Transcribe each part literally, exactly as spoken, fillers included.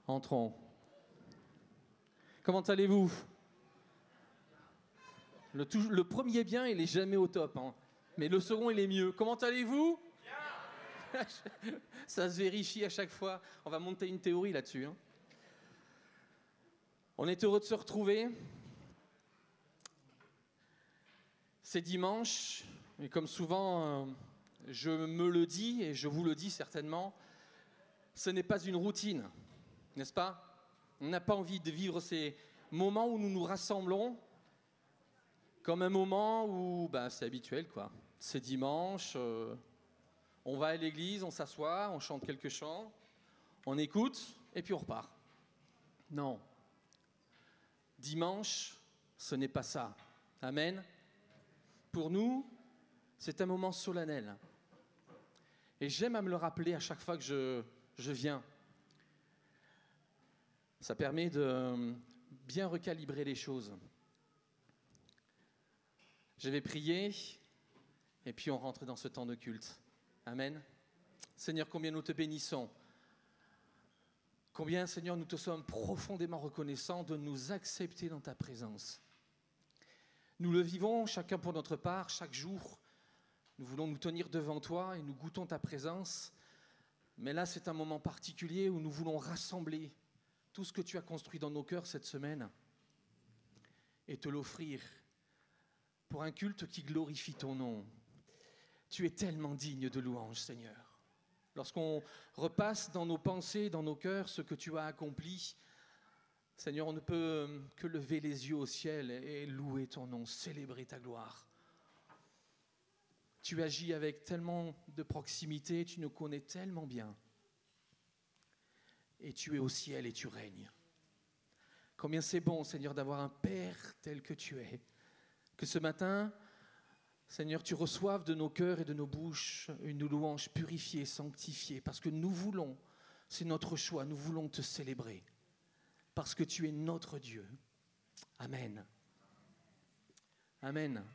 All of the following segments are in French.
Entrons. Comment allez-vous? le, tout, le premier bien, il n'est jamais au top, hein. Mais le second, il est mieux. Comment allez-vous? Bien. Ça se vérifie à chaque fois. On va monter une théorie là-dessus, hein. On est heureux de se retrouver. C'est dimanche, et comme souvent, euh, je me le dis, et je vous le dis certainement, ce n'est pas une routine, n'est-ce pas? On n'a pas envie de vivre ces moments où nous nous rassemblons comme un moment où ben, c'est habituel, quoi. C'est dimanche, euh, on va à l'église, on s'assoit, on chante quelques chants, on écoute, et puis on repart. Non. Dimanche, ce n'est pas ça. Amen. Pour nous, c'est un moment solennel. Et j'aime à me le rappeler à chaque fois que je, je viens. Ça permet de bien recalibrer les choses. Je vais prier, et puis on rentre dans ce temps de culte. Amen. Seigneur, combien nous te bénissons. Combien, Seigneur, nous te sommes profondément reconnaissants de nous accepter dans ta présence. Nous le vivons, chacun pour notre part, chaque jour. Nous voulons nous tenir devant toi et nous goûtons ta présence. Mais là, c'est un moment particulier où nous voulons rassembler tout ce que tu as construit dans nos cœurs cette semaine et te l'offrir pour un culte qui glorifie ton nom. Tu es tellement digne de louange, Seigneur. Lorsqu'on repasse dans nos pensées, dans nos cœurs, ce que tu as accompli, Seigneur, on ne peut que lever les yeux au ciel et louer ton nom, célébrer ta gloire. Tu agis avec tellement de proximité, tu nous connais tellement bien. Et tu es au ciel et tu règnes. Combien c'est bon, Seigneur, d'avoir un Père tel que tu es. Que ce matin, Seigneur, tu reçoives de nos cœurs et de nos bouches une louange purifiée, sanctifiée, parce que nous voulons, c'est notre choix, nous voulons te célébrer. Parce que tu es notre Dieu. Amen. Amen.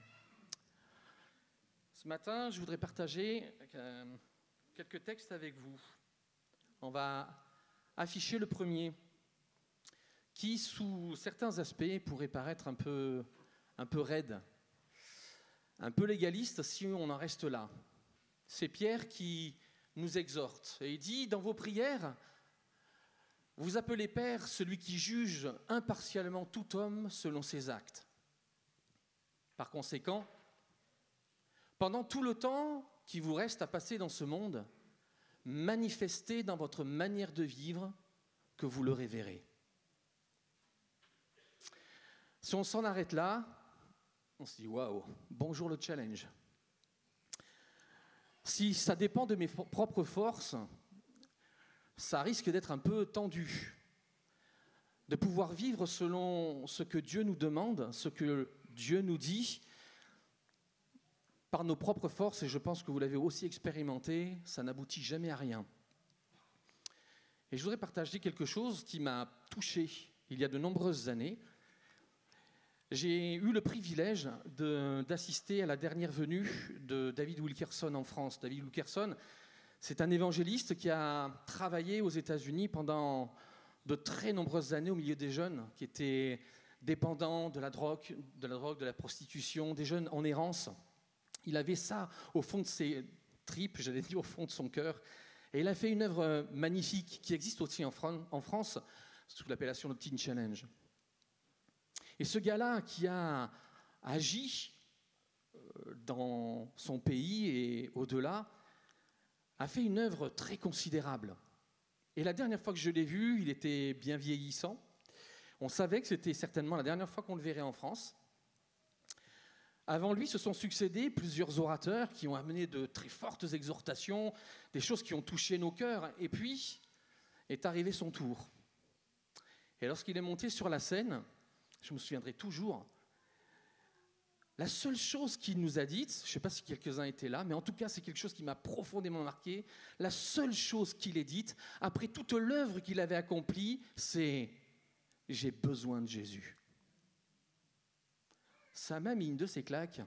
Ce matin, je voudrais partager euh, quelques textes avec vous. On va afficher le premier, qui, sous certains aspects, pourrait paraître un peu, un peu raide, un peu légaliste si on en reste là. C'est Pierre qui nous exhorte. Et il dit, dans vos prières, vous appelez Père celui qui juge impartialement tout homme selon ses actes. Par conséquent, pendant tout le temps qui vous reste à passer dans ce monde, manifestez dans votre manière de vivre que vous le révérez. Si on s'en arrête là, on se dit waouh, bonjour le challenge. Si ça dépend de mes propres forces, ça risque d'être un peu tendu. De pouvoir vivre selon ce que Dieu nous demande, ce que Dieu nous dit, par nos propres forces, et je pense que vous l'avez aussi expérimenté, ça n'aboutit jamais à rien. Et je voudrais partager quelque chose qui m'a touché il y a de nombreuses années. J'ai eu le privilège de, d'assister à la dernière venue de David Wilkerson en France. David Wilkerson, c'est un évangéliste qui a travaillé aux États-Unis pendant de très nombreuses années au milieu des jeunes qui étaient dépendants de la drogue, de la drogue, de la prostitution, des jeunes en errance. Il avait ça au fond de ses tripes, j'allais dire au fond de son cœur. Et il a fait une œuvre magnifique qui existe aussi en, Fran- en France sous l'appellation de Teen Challenge. Et ce gars-là qui a agi dans son pays et au-delà, a fait une œuvre très considérable. Et la dernière fois que je l'ai vu, il était bien vieillissant. On savait que c'était certainement la dernière fois qu'on le verrait en France. Avant lui, se sont succédés plusieurs orateurs qui ont amené de très fortes exhortations, des choses qui ont touché nos cœurs. Et puis, est arrivé son tour. Et lorsqu'il est monté sur la scène, je me souviendrai toujours, la seule chose qu'il nous a dite, je ne sais pas si quelques-uns étaient là, mais en tout cas, c'est quelque chose qui m'a profondément marqué. La seule chose qu'il ait dite, après toute l'œuvre qu'il avait accomplie, c'est « j'ai besoin de Jésus ». Ça m'a mis une de ses claques.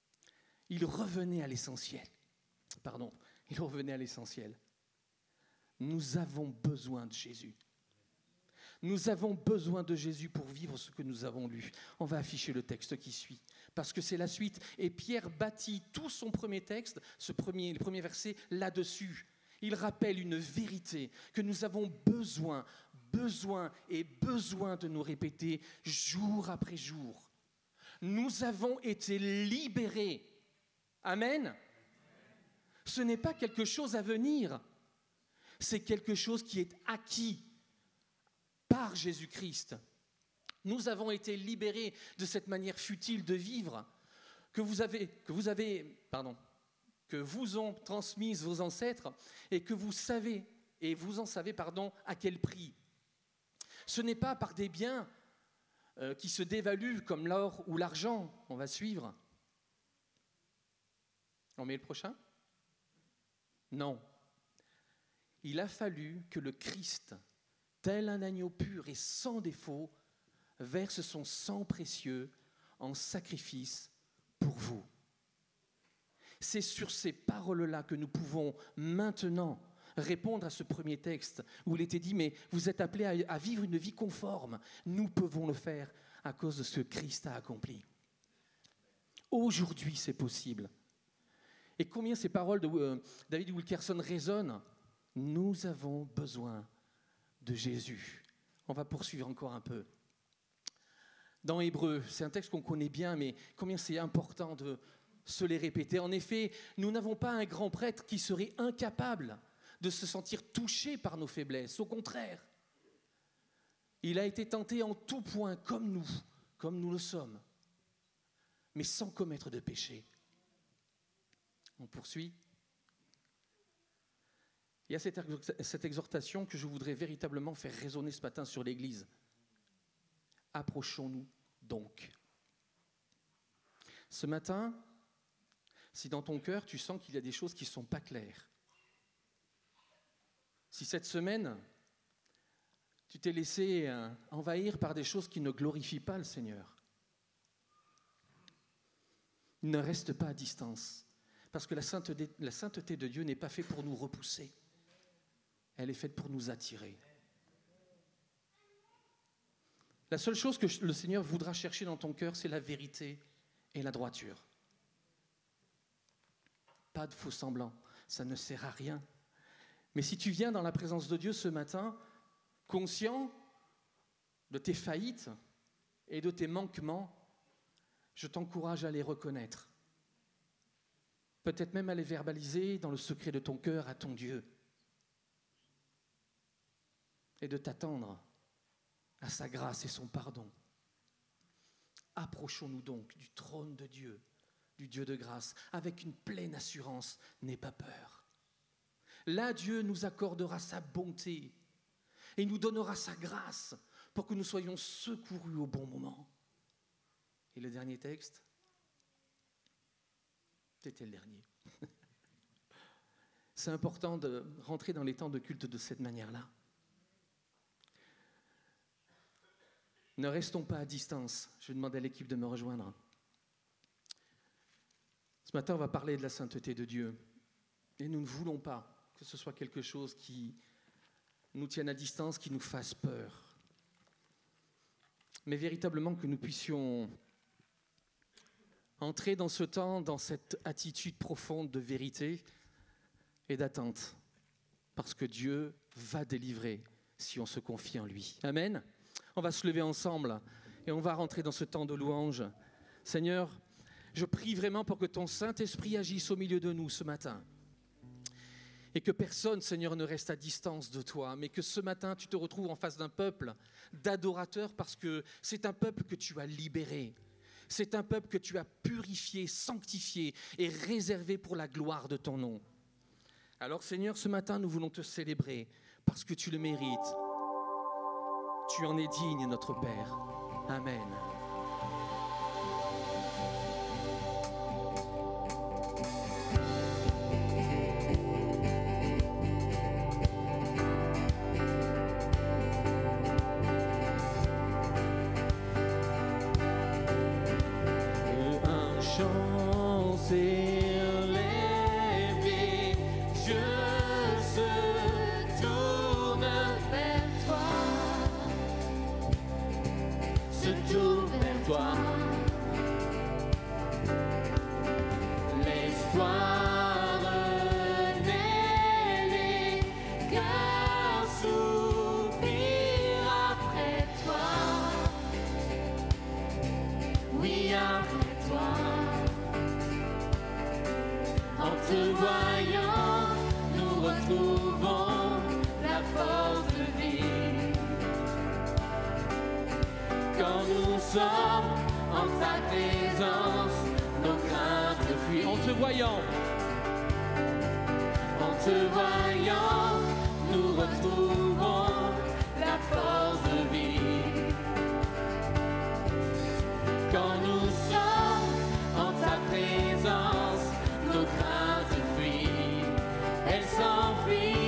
Il revenait à l'essentiel. Pardon, il revenait à l'essentiel. Nous avons besoin de Jésus. Nous avons besoin de Jésus pour vivre ce que nous avons lu. On va afficher le texte qui suit, parce que c'est la suite. Et Pierre bâtit tout son premier texte, ce premier, le premier verset, là-dessus. Il rappelle une vérité que nous avons besoin, besoin et besoin de nous répéter jour après jour. Nous avons été libérés. Amen. Ce n'est pas quelque chose à venir. C'est quelque chose qui est acquis par Jésus-Christ. Nous avons été libérés de cette manière futile de vivre que vous avez, que vous avez, pardon, que vous ont transmise vos ancêtres et que vous savez, et vous en savez, pardon, à quel prix. Ce n'est pas par des biens euh, qui se dévaluent comme l'or ou l'argent. On va suivre. On met le prochain ? Non. Il a fallu que le Christ, tel un agneau pur et sans défaut, verse son sang précieux en sacrifice pour vous. C'est sur ces paroles-là que nous pouvons maintenant répondre à ce premier texte où il était dit « Mais vous êtes appelés à, à vivre une vie conforme. » Nous pouvons le faire à cause de ce que Christ a accompli. Aujourd'hui, c'est possible. Et combien ces paroles de euh, David Wilkerson résonnent ? Nous avons besoin de Jésus. On va poursuivre encore un peu. Dans Hébreux, c'est un texte qu'on connaît bien, mais combien c'est important de se les répéter. En effet, nous n'avons pas un grand prêtre qui serait incapable de se sentir touché par nos faiblesses. Au contraire, il a été tenté en tout point, comme nous, comme nous le sommes, mais sans commettre de péché. On poursuit. Il y a cette, cette exhortation que je voudrais véritablement faire résonner ce matin sur l'Église. Approchons-nous donc. Ce matin, si dans ton cœur, tu sens qu'il y a des choses qui ne sont pas claires, si cette semaine, tu t'es laissé euh, envahir par des choses qui ne glorifient pas le Seigneur, ne reste pas à distance, parce que la sainteté, la sainteté de Dieu n'est pas faite pour nous repousser, elle est faite pour nous attirer. La seule chose que le Seigneur voudra chercher dans ton cœur, c'est la vérité et la droiture. Pas de faux semblants, ça ne sert à rien. Mais si tu viens dans la présence de Dieu ce matin, conscient de tes faillites et de tes manquements, je t'encourage à les reconnaître. Peut-être même à les verbaliser dans le secret de ton cœur à ton Dieu. Et de t'attendre à sa grâce et son pardon. Approchons-nous donc du trône de Dieu, du Dieu de grâce, avec une pleine assurance, n'aie pas peur. Là, Dieu nous accordera sa bonté et nous donnera sa grâce pour que nous soyons secourus au bon moment. Et le dernier texte, c'était le dernier. C'est important de rentrer dans les temps de culte de cette manière-là. Ne restons pas à distance. Je vais demander à l'équipe de me rejoindre. Ce matin, on va parler de la sainteté de Dieu. Et nous ne voulons pas que ce soit quelque chose qui nous tienne à distance, qui nous fasse peur. Mais véritablement que nous puissions entrer dans ce temps, dans cette attitude profonde de vérité et d'attente. Parce que Dieu va délivrer si on se confie en lui. Amen. On va se lever ensemble et on va rentrer dans ce temps de louange. Seigneur, je prie vraiment pour que ton Saint-Esprit agisse au milieu de nous ce matin. Et que personne, Seigneur, ne reste à distance de toi, mais que ce matin, tu te retrouves en face d'un peuple d'adorateurs parce que c'est un peuple que tu as libéré. C'est un peuple que tu as purifié, sanctifié et réservé pour la gloire de ton nom. Alors, Seigneur, ce matin, nous voulons te célébrer parce que tu le mérites. Tu en es digne, notre Père. Amen. Un chant s'élève, je se tourne. toi. L'espoir renaît, les cœurs soupirent après toi. Oui, après toi. En te voyant, nous retrouvons la force de vie. Quand nous sommes en ta présence, nos craintes fuient. En te voyant, en te voyant, nous retrouvons la force de vie. Quand nous sommes en ta présence, nos craintes fuient, elles s'enfuient.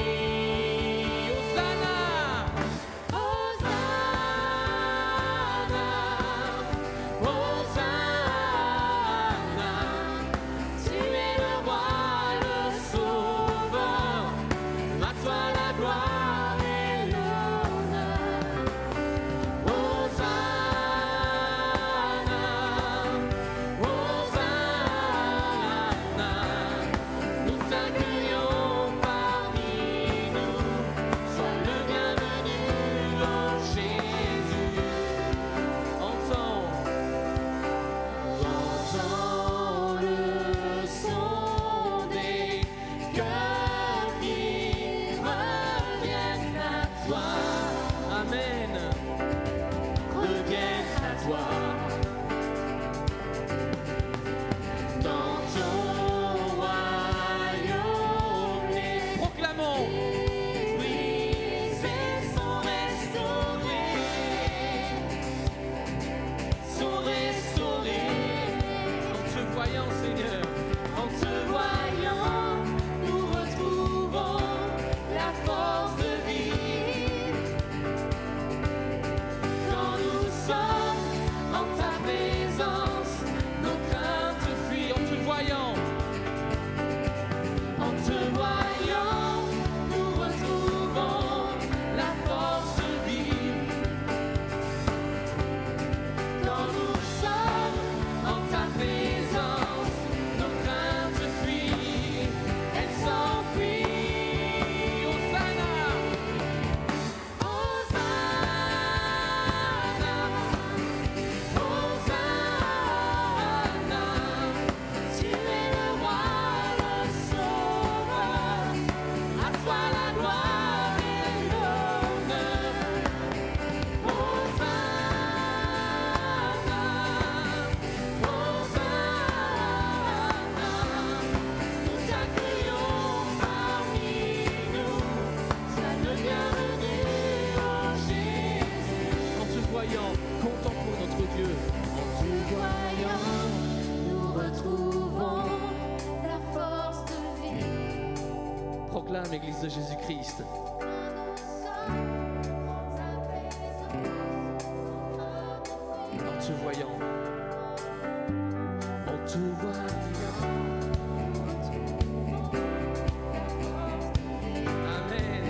Proclame, Église de Jésus-Christ. En te voyant, en te voyant. Amen.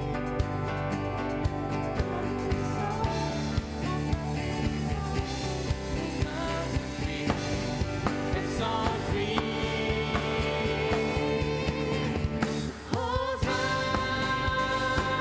Elle s'enfuit. Hosanna.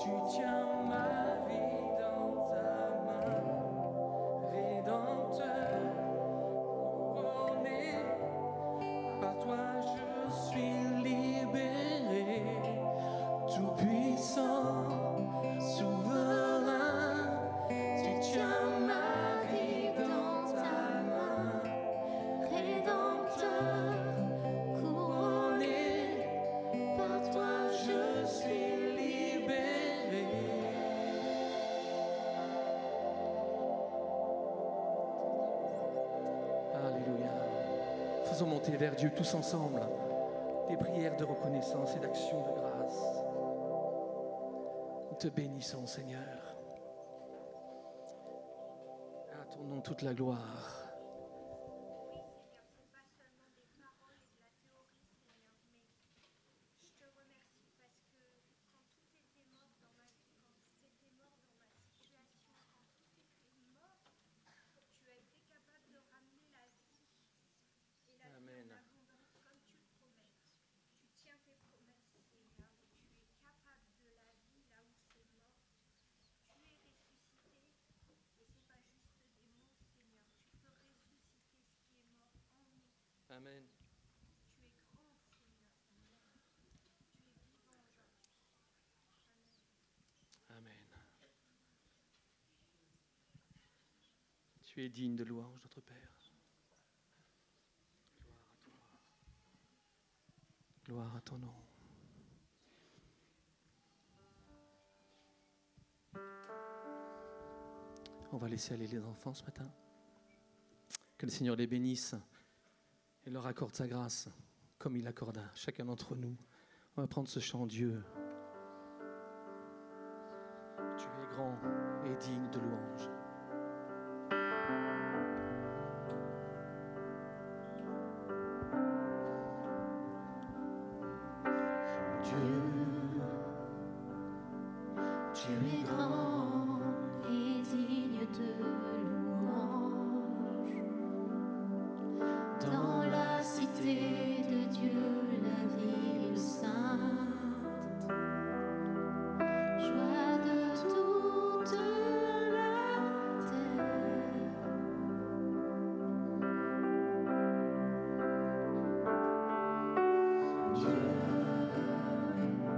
Tu tiens ma vie dans ta main, Rédempteur, couronné. Par toi je suis libéré, tout-puissant, souverain. Tu tiens ma vie dans ta main, Rédempteur, couronné. Par toi je suis libéré. Alléluia. Faisons monter vers Dieu tous ensemble des prières de reconnaissance et d'action de grâce. Nous te bénissons, Seigneur. À ton nom toute la gloire. Amen. Tu es grand, Seigneur. Tu es vivant aujourd'hui. Amen. Tu es digne de louange, notre Père. Gloire à toi. Gloire à ton nom. On va laisser aller les enfants ce matin. Que le Seigneur les bénisse et leur accorde sa grâce, comme il accorde à chacun d'entre nous. On va prendre ce chant, Dieu. Tu es grand et digne de louange. Dieu, tu es grand et digne de louange. Dans la cité de Dieu, la ville sainte, joie de toute la terre. Dieu,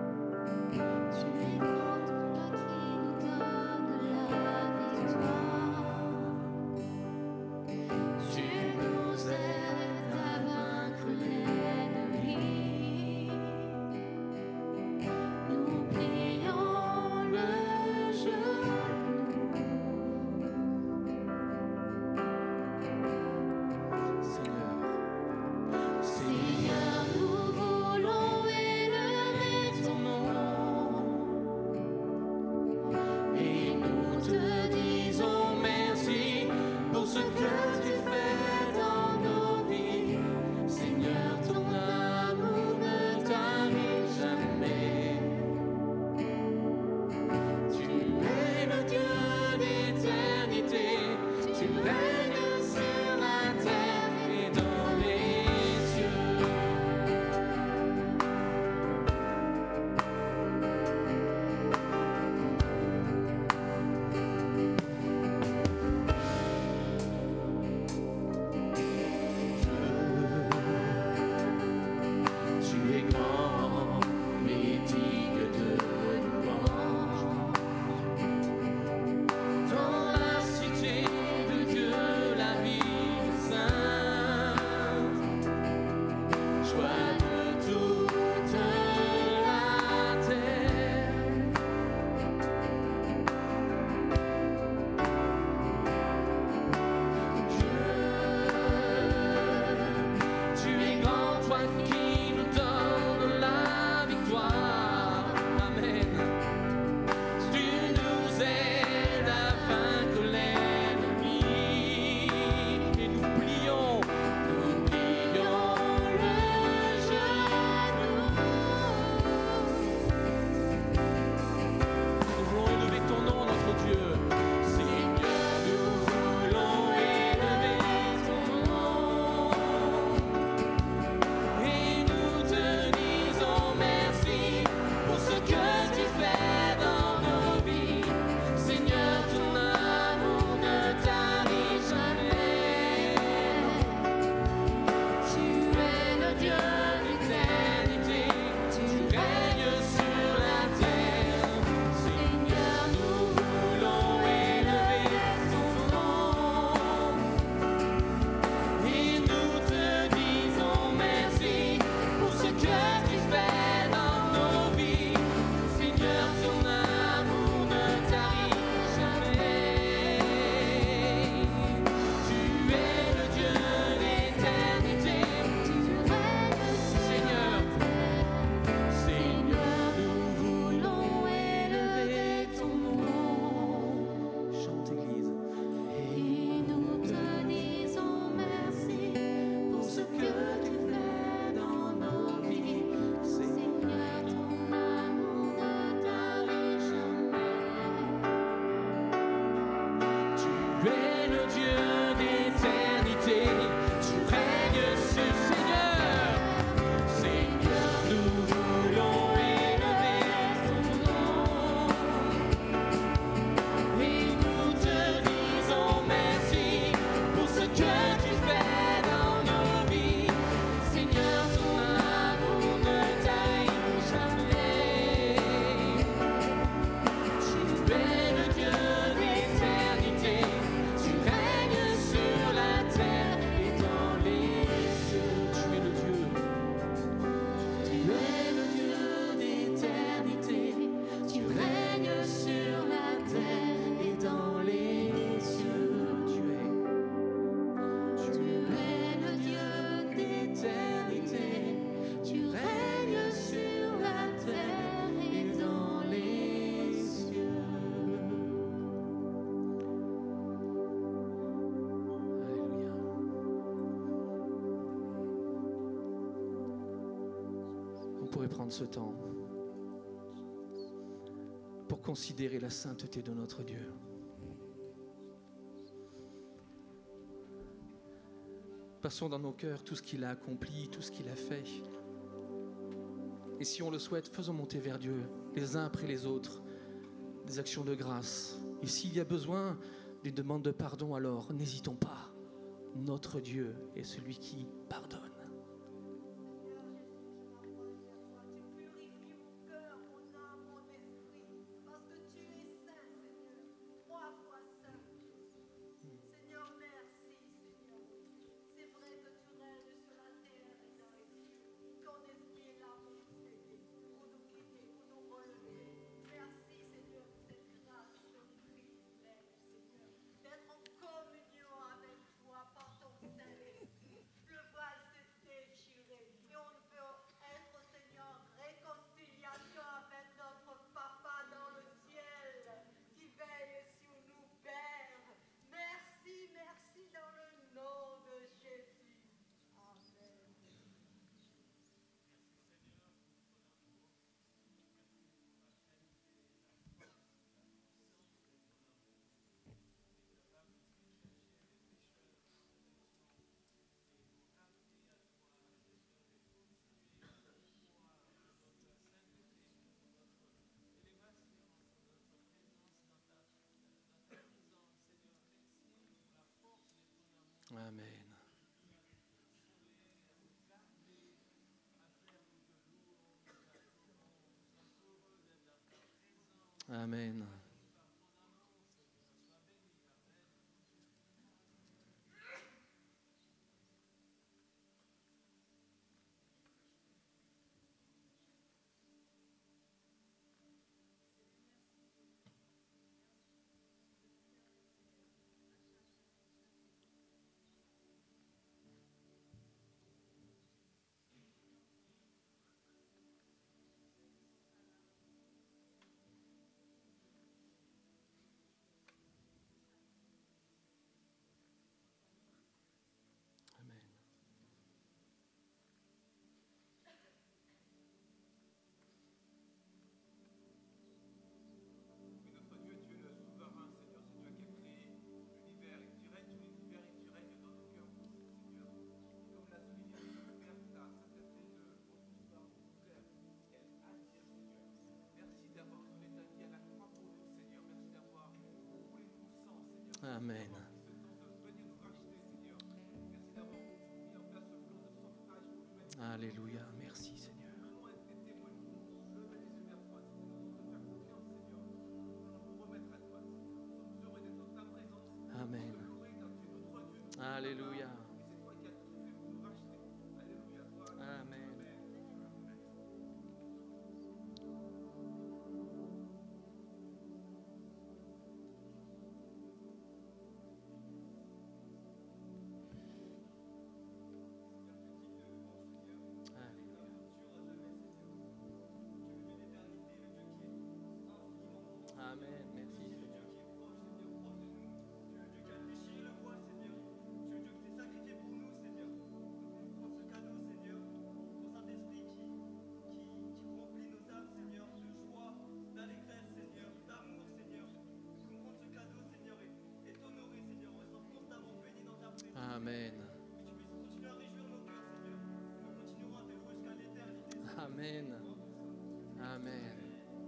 pourrait prendre ce temps pour considérer la sainteté de notre Dieu. Passons dans nos cœurs tout ce qu'il a accompli, tout ce qu'il a fait. Et si on le souhaite, faisons monter vers Dieu, les uns après les autres, des actions de grâce. Et s'il y a besoin d'une demande de pardon, alors n'hésitons pas. Notre Dieu est celui qui pardonne. Amen. Amen. Amen. Alléluia. Merci Seigneur. Amen. Alléluia. Amen. Amen. Merci Seigneur. Amen. Amen. Amen.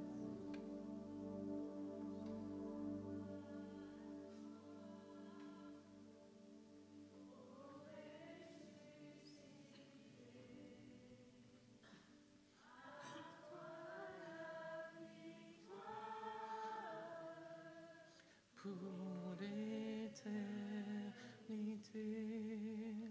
Pour l'éternité.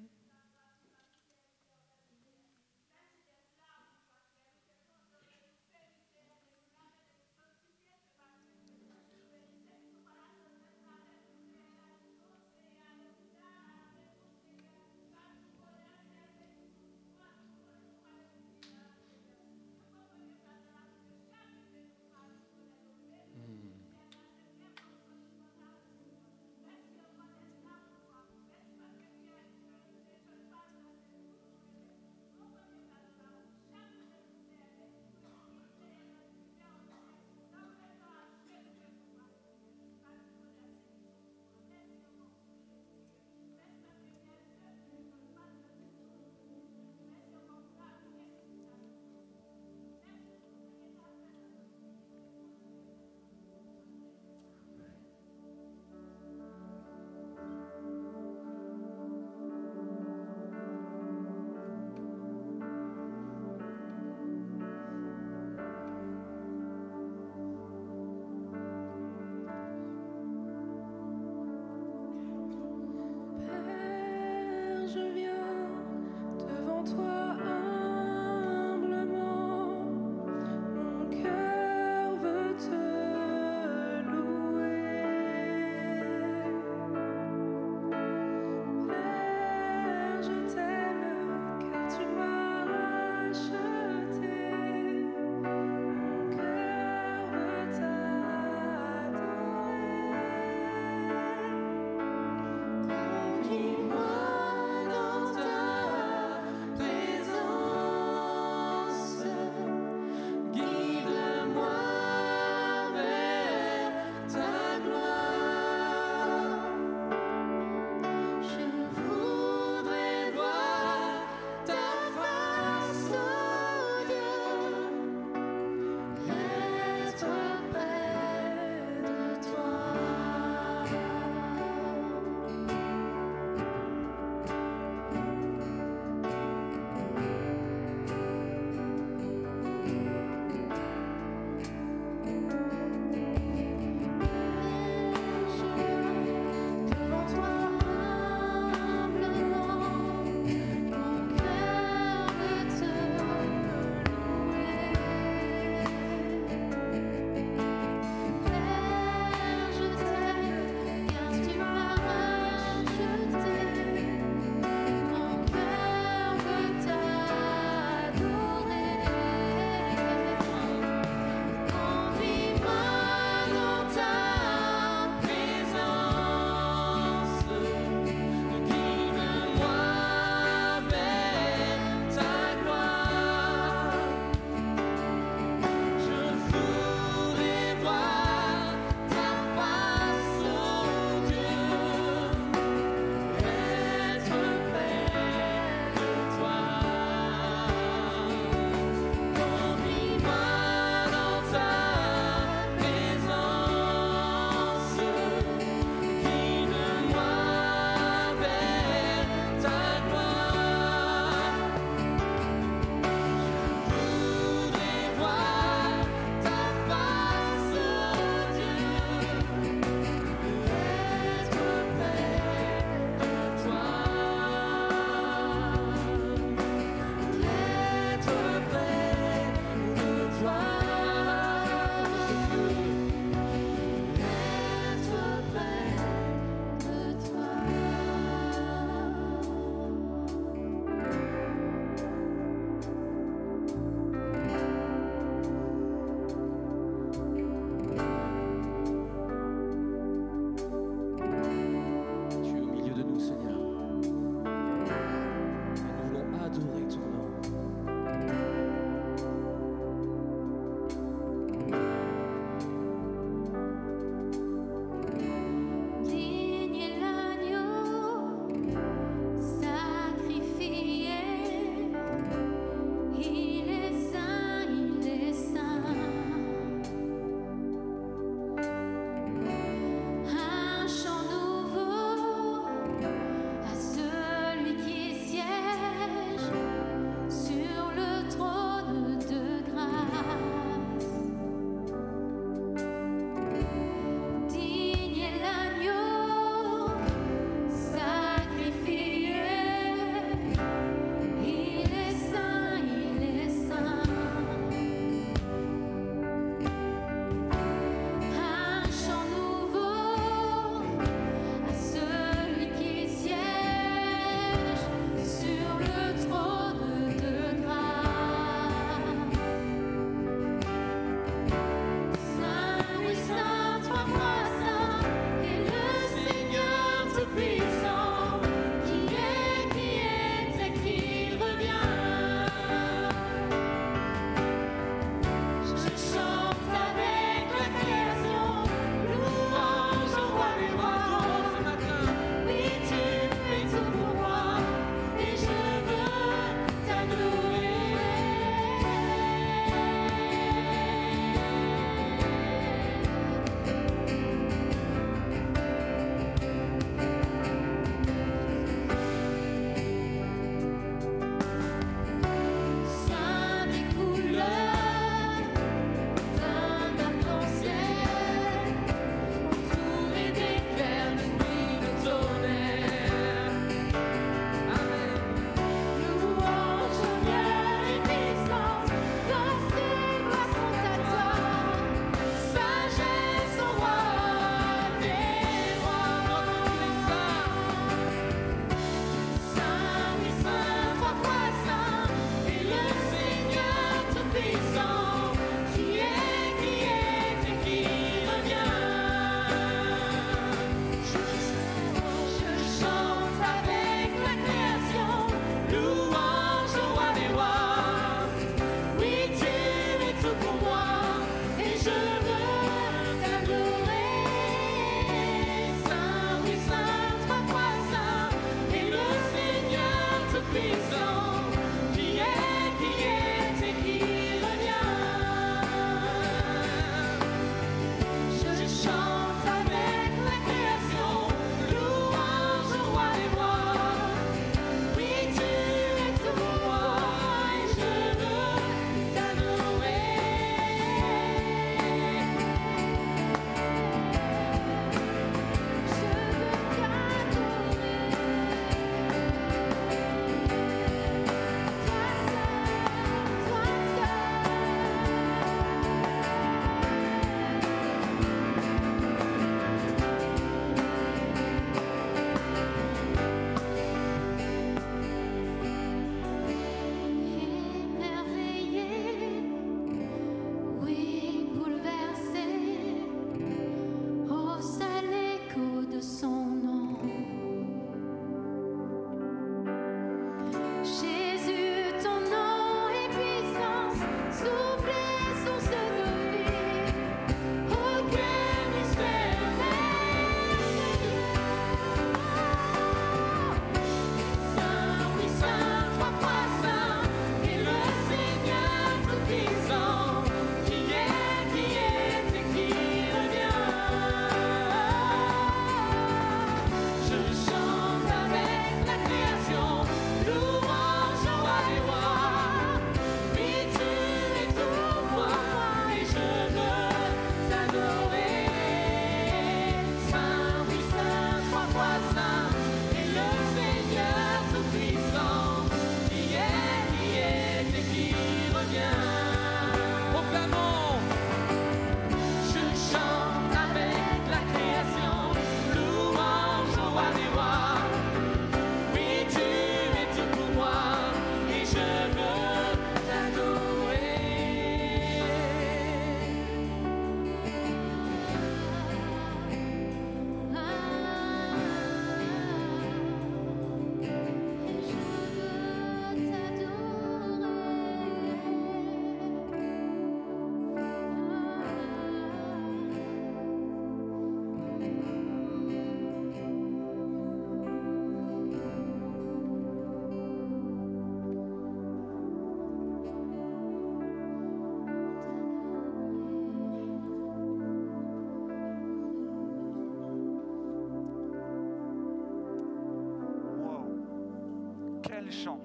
chant,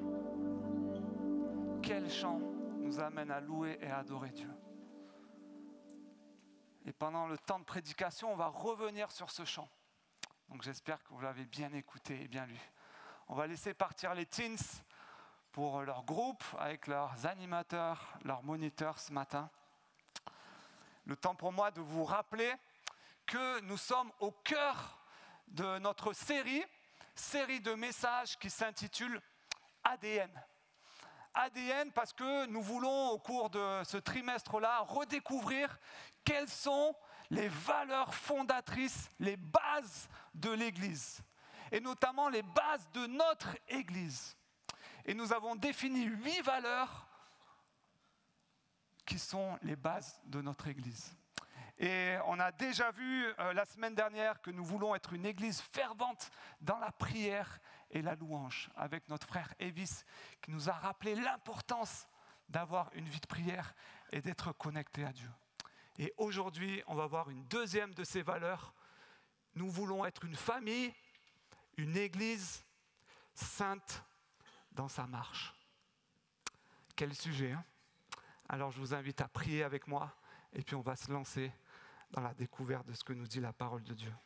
quel chant nous amène à louer et à adorer Dieu. Et pendant le temps de prédication, on va revenir sur ce chant. Donc j'espère que vous l'avez bien écouté et bien lu. On va laisser partir les teens pour leur groupe avec leurs animateurs, leurs moniteurs ce matin. Le temps pour moi de vous rappeler que nous sommes au cœur de notre série, série de messages qui s'intitule A D N. A D N parce que nous voulons au cours de ce trimestre-là redécouvrir quelles sont les valeurs fondatrices, les bases de l'Église, et notamment les bases de notre Église. Et nous avons défini huit valeurs qui sont les bases de notre Église. Et on a déjà vu euh, la semaine dernière que nous voulons être une Église fervente dans la prière et la louange, avec notre frère Evis qui nous a rappelé l'importance d'avoir une vie de prière et d'être connecté à Dieu. Et aujourd'hui, on va voir une deuxième de ces valeurs. Nous voulons être une famille, une Église sainte dans sa marche. Quel sujet, hein ? Alors je vous invite à prier avec moi et puis on va se lancer dans la découverte de ce que nous dit la parole de Dieu.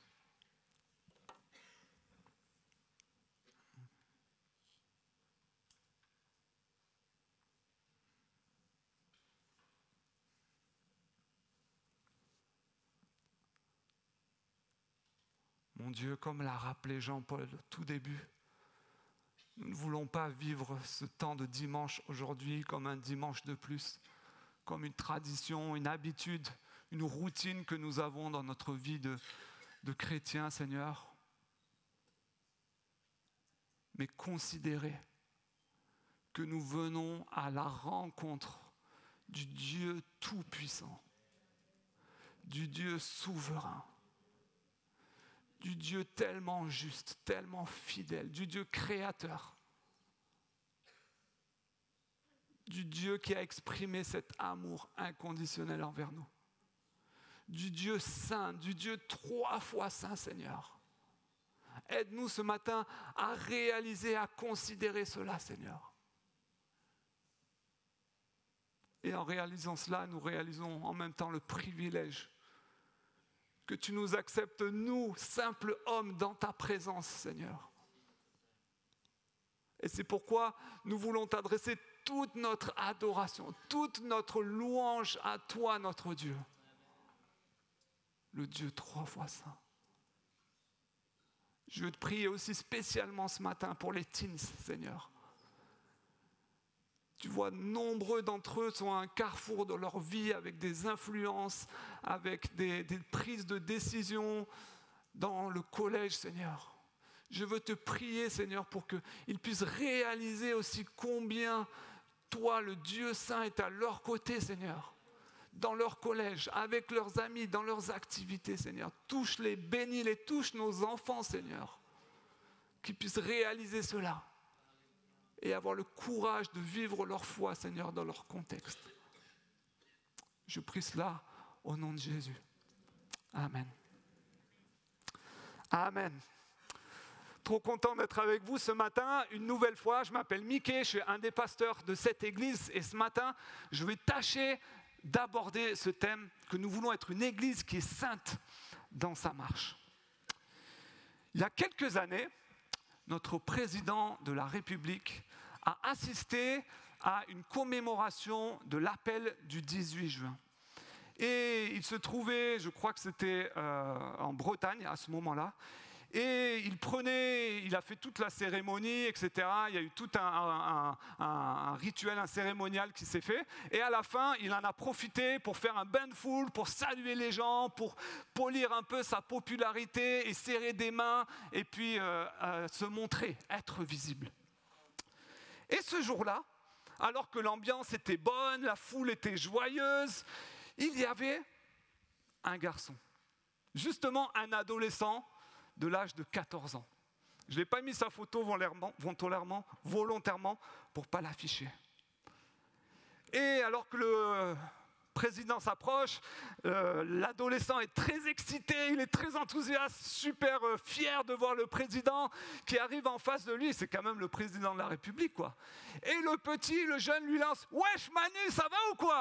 Mon Dieu, comme l'a rappelé Jean-Paul au tout début, nous ne voulons pas vivre ce temps de dimanche aujourd'hui comme un dimanche de plus, comme une tradition, une habitude, une routine que nous avons dans notre vie de, de chrétien, Seigneur. Mais considérer que nous venons à la rencontre du Dieu tout-puissant, du Dieu souverain, du Dieu tellement juste, tellement fidèle, du Dieu créateur, du Dieu qui a exprimé cet amour inconditionnel envers nous, du Dieu saint, du Dieu trois fois saint, Seigneur. Aide-nous ce matin à réaliser, à considérer cela, Seigneur. Et en réalisant cela, nous réalisons en même temps le privilège que tu nous acceptes, nous, simples hommes, dans ta présence, Seigneur. Et c'est pourquoi nous voulons t'adresser toute notre adoration, toute notre louange à toi, notre Dieu. Le Dieu trois fois saint. Je veux te prier aussi spécialement ce matin pour les teens, Seigneur. Tu vois, nombreux d'entre eux sont à un carrefour de leur vie avec des influences, avec des, des prises de décision dans le collège, Seigneur. Je veux te prier, Seigneur, pour qu'ils puissent réaliser aussi combien toi, le Dieu saint, est à leur côté, Seigneur. Dans leur collège, avec leurs amis, dans leurs activités, Seigneur. Touche-les, bénis-les, touche nos enfants, Seigneur. Qu'ils puissent réaliser cela. Et avoir le courage de vivre leur foi, Seigneur, dans leur contexte. Je prie cela au nom de Jésus. Amen. Amen. Trop content d'être avec vous ce matin, une nouvelle fois. Je m'appelle Mickey, je suis un des pasteurs de cette église. Et ce matin, je vais tâcher d'aborder ce thème, que nous voulons être une église qui est sainte dans sa marche. Il y a quelques années, notre président de la République a assisté à une commémoration de l'appel du dix-huit juin. Et il se trouvait, je crois que c'était euh, en Bretagne à ce moment-là, et il prenait, il a fait toute la cérémonie, et cetera. Il y a eu tout un, un, un, un rituel, un cérémonial qui s'est fait. Et à la fin, il en a profité pour faire un bain de foule, pour saluer les gens, pour polir un peu sa popularité et serrer des mains, et puis euh, euh, se montrer, être visible. Et ce jour-là, alors que l'ambiance était bonne, la foule était joyeuse, il y avait un garçon, justement un adolescent, de l'âge de quatorze ans. Je n'ai pas mis sa photo volontairement, volontairement pour ne pas l'afficher. Et alors que le président s'approche, euh, l'adolescent est très excité, il est très enthousiaste, super euh, fier de voir le président qui arrive en face de lui. C'est quand même le président de la République, quoi. Et le petit, le jeune lui lance « Wesh Manu, ça va ou quoi ?»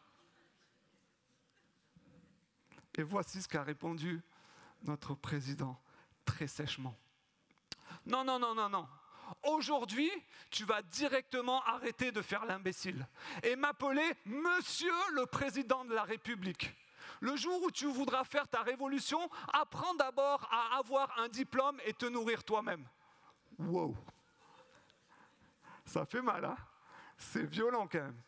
Et voici ce qu'a répondu notre président très sèchement. « Non, non, non, non, non. Aujourd'hui, tu vas directement arrêter de faire l'imbécile et m'appeler Monsieur le Président de la République. Le jour où tu voudras faire ta révolution, apprends d'abord à avoir un diplôme et te nourrir toi-même. » Wow. Ça fait mal, hein? C'est violent quand même.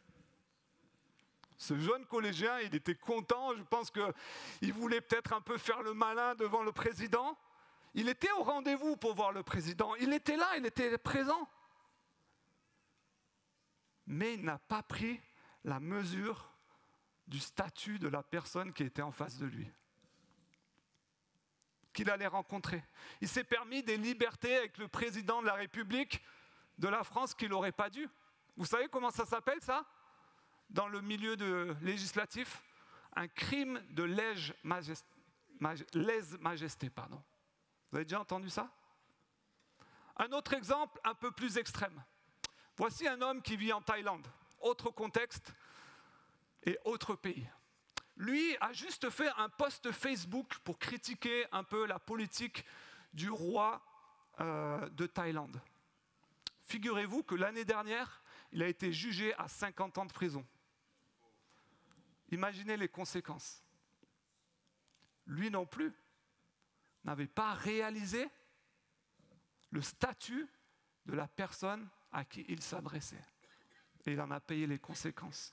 Ce jeune collégien, il était content, je pense qu'il voulait peut-être un peu faire le malin devant le président. Il était au rendez-vous pour voir le président, il était là, il était présent. Mais il n'a pas pris la mesure du statut de la personne qui était en face de lui, qu'il allait rencontrer. Il s'est permis des libertés avec le président de la République de la France qu'il n'aurait pas dû. Vous savez comment ça s'appelle ça ? Dans le milieu de législatif, un crime de lèse-majesté. lèse-majesté, pardon. Vous avez déjà entendu ça? Un autre exemple un peu plus extrême. Voici un homme qui vit en Thaïlande, autre contexte et autre pays. Lui a juste fait un post Facebook pour critiquer un peu la politique du roi euh, de Thaïlande. Figurez-vous que l'année dernière, il a été jugé à cinquante ans de prison. Imaginez les conséquences. Lui non plus n'avait pas réalisé le statut de la personne à qui il s'adressait. Et il en a payé les conséquences.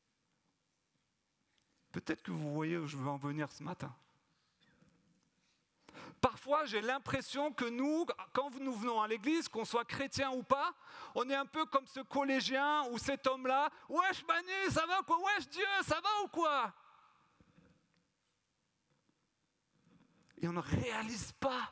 Peut-être que vous voyez où je veux en venir ce matin. Parfois, j'ai l'impression que nous, quand nous venons à l'église, qu'on soit chrétien ou pas, on est un peu comme ce collégien ou cet homme-là. « Wesh Manu, ça va ou quoi? Wesh Dieu, ça va ou quoi ?» Et on ne réalise pas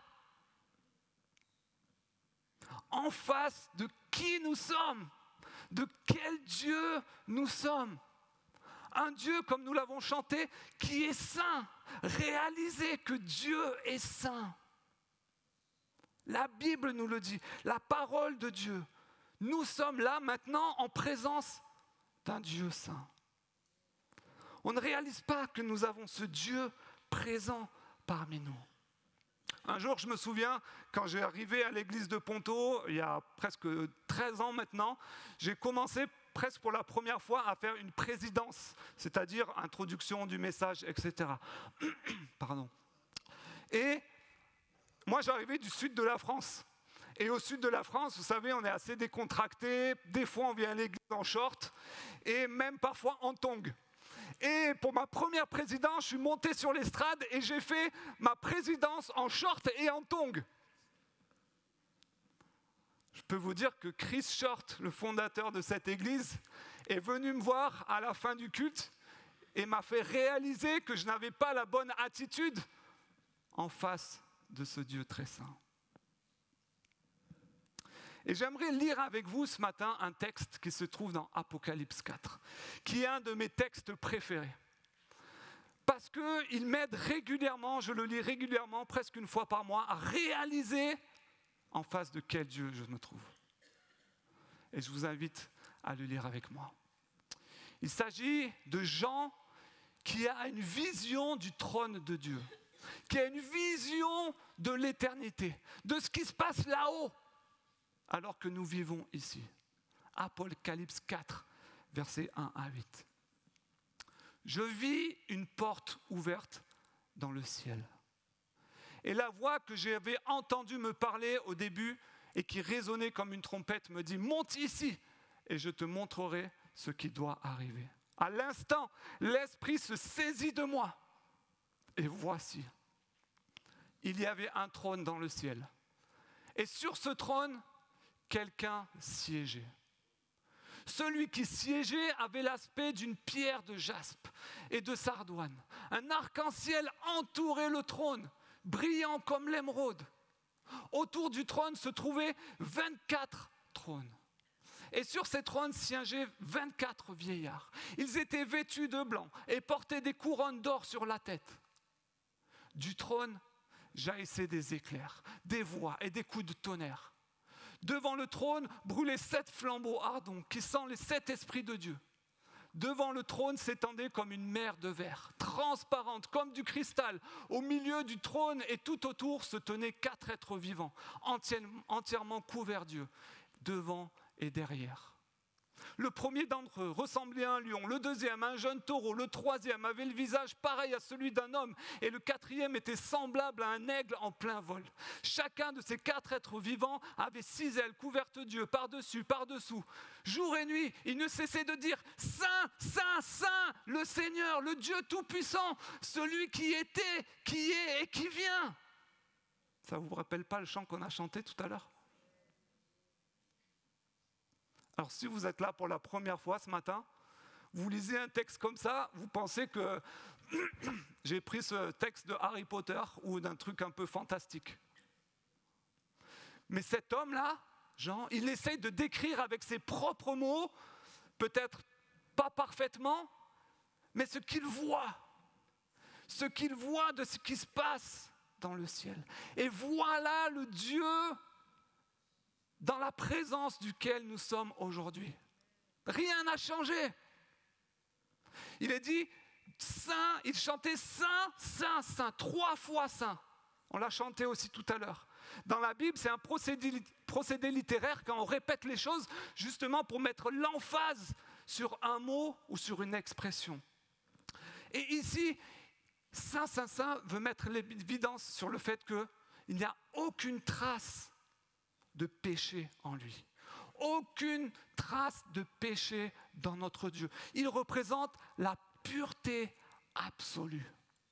en face de qui nous sommes, de quel Dieu nous sommes. Un Dieu, comme nous l'avons chanté, qui est saint. Réalisez que Dieu est saint. La Bible nous le dit, la parole de Dieu. Nous sommes là maintenant en présence d'un Dieu saint. On ne réalise pas que nous avons ce Dieu présent parmi nous. Un jour, je me souviens, quand j'ai arrivé à l'église de Ponto, il y a presque treize ans maintenant, j'ai commencé presque pour la première fois à faire une présidence, c'est-à-dire introduction du message, et cetera. Pardon. Et moi, j'arrivais du sud de la France. Et au sud de la France, vous savez, on est assez décontracté. Des fois, on vient à l'église en short et même parfois en tongs. Et pour ma première présidence, je suis monté sur l'estrade et j'ai fait ma présidence en short et en tongs. Je peux vous dire que Chris Short, le fondateur de cette église, est venu me voir à la fin du culte et m'a fait réaliser que je n'avais pas la bonne attitude en face de ce Dieu très saint. Et j'aimerais lire avec vous ce matin un texte qui se trouve dans Apocalypse quatre, qui est un de mes textes préférés. Parce qu'il m'aide régulièrement, je le lis régulièrement, presque une fois par mois, à réaliser en face de quel Dieu je me trouve. Et je vous invite à le lire avec moi. Il s'agit de Jean qui a une vision du trône de Dieu, qui a une vision de l'éternité, de ce qui se passe là-haut, alors que nous vivons ici. Apocalypse quatre, versets un à huit. Je vis une porte ouverte dans le ciel. Et la voix que j'avais entendue me parler au début et qui résonnait comme une trompette me dit « Monte ici et je te montrerai ce qui doit arriver. » À l'instant, l'Esprit se saisit de moi. Et voici, il y avait un trône dans le ciel. Et sur ce trône, quelqu'un siégeait. Celui qui siégeait avait l'aspect d'une pierre de jaspe et de sardoine. Un arc-en-ciel entourait le trône, brillant comme l'émeraude. Autour du trône se trouvaient vingt-quatre trônes. Et sur ces trônes siégeaient vingt-quatre vieillards. Ils étaient vêtus de blanc et portaient des couronnes d'or sur la tête. Du trône jaillissaient des éclairs, des voix et des coups de tonnerre. Devant le trône brûlaient sept flambeaux ardents qui sentent les sept esprits de Dieu. Devant le trône s'étendait comme une mer de verre, transparente comme du cristal. Au milieu du trône et tout autour se tenaient quatre êtres vivants, entièrement couverts d'yeux, devant et derrière. Le premier d'entre eux ressemblait à un lion, le deuxième à un jeune taureau, le troisième avait le visage pareil à celui d'un homme et le quatrième était semblable à un aigle en plein vol. Chacun de ces quatre êtres vivants avait six ailes couvertes d'yeux, par-dessus, par-dessous. Jour et nuit, ils ne cessaient de dire « Saint, Saint, Saint, le Seigneur, le Dieu Tout-Puissant, celui qui était, qui est et qui vient. » Ça ne vous rappelle pas le chant qu'on a chanté tout à l'heure ? Alors si vous êtes là pour la première fois ce matin, vous lisez un texte comme ça, vous pensez que j'ai pris ce texte de Harry Potter ou d'un truc un peu fantastique. Mais cet homme-là, Jean, il essaye de décrire avec ses propres mots, peut-être pas parfaitement, mais ce qu'il voit, ce qu'il voit de ce qui se passe dans le ciel. Et voilà le Dieu dans la présence duquel nous sommes aujourd'hui. Rien n'a changé. Il est dit Saint, il chantait Saint, Saint, Saint, trois fois Saint. On l'a chanté aussi tout à l'heure. Dans la Bible, c'est un procédé, procédé littéraire quand on répète les choses justement pour mettre l'emphase sur un mot ou sur une expression. Et ici, Saint, Saint, Saint veut mettre l'évidence sur le fait qu'il n'y a aucune trace de péché en lui. Aucune trace de péché dans notre Dieu. Il représente la pureté absolue.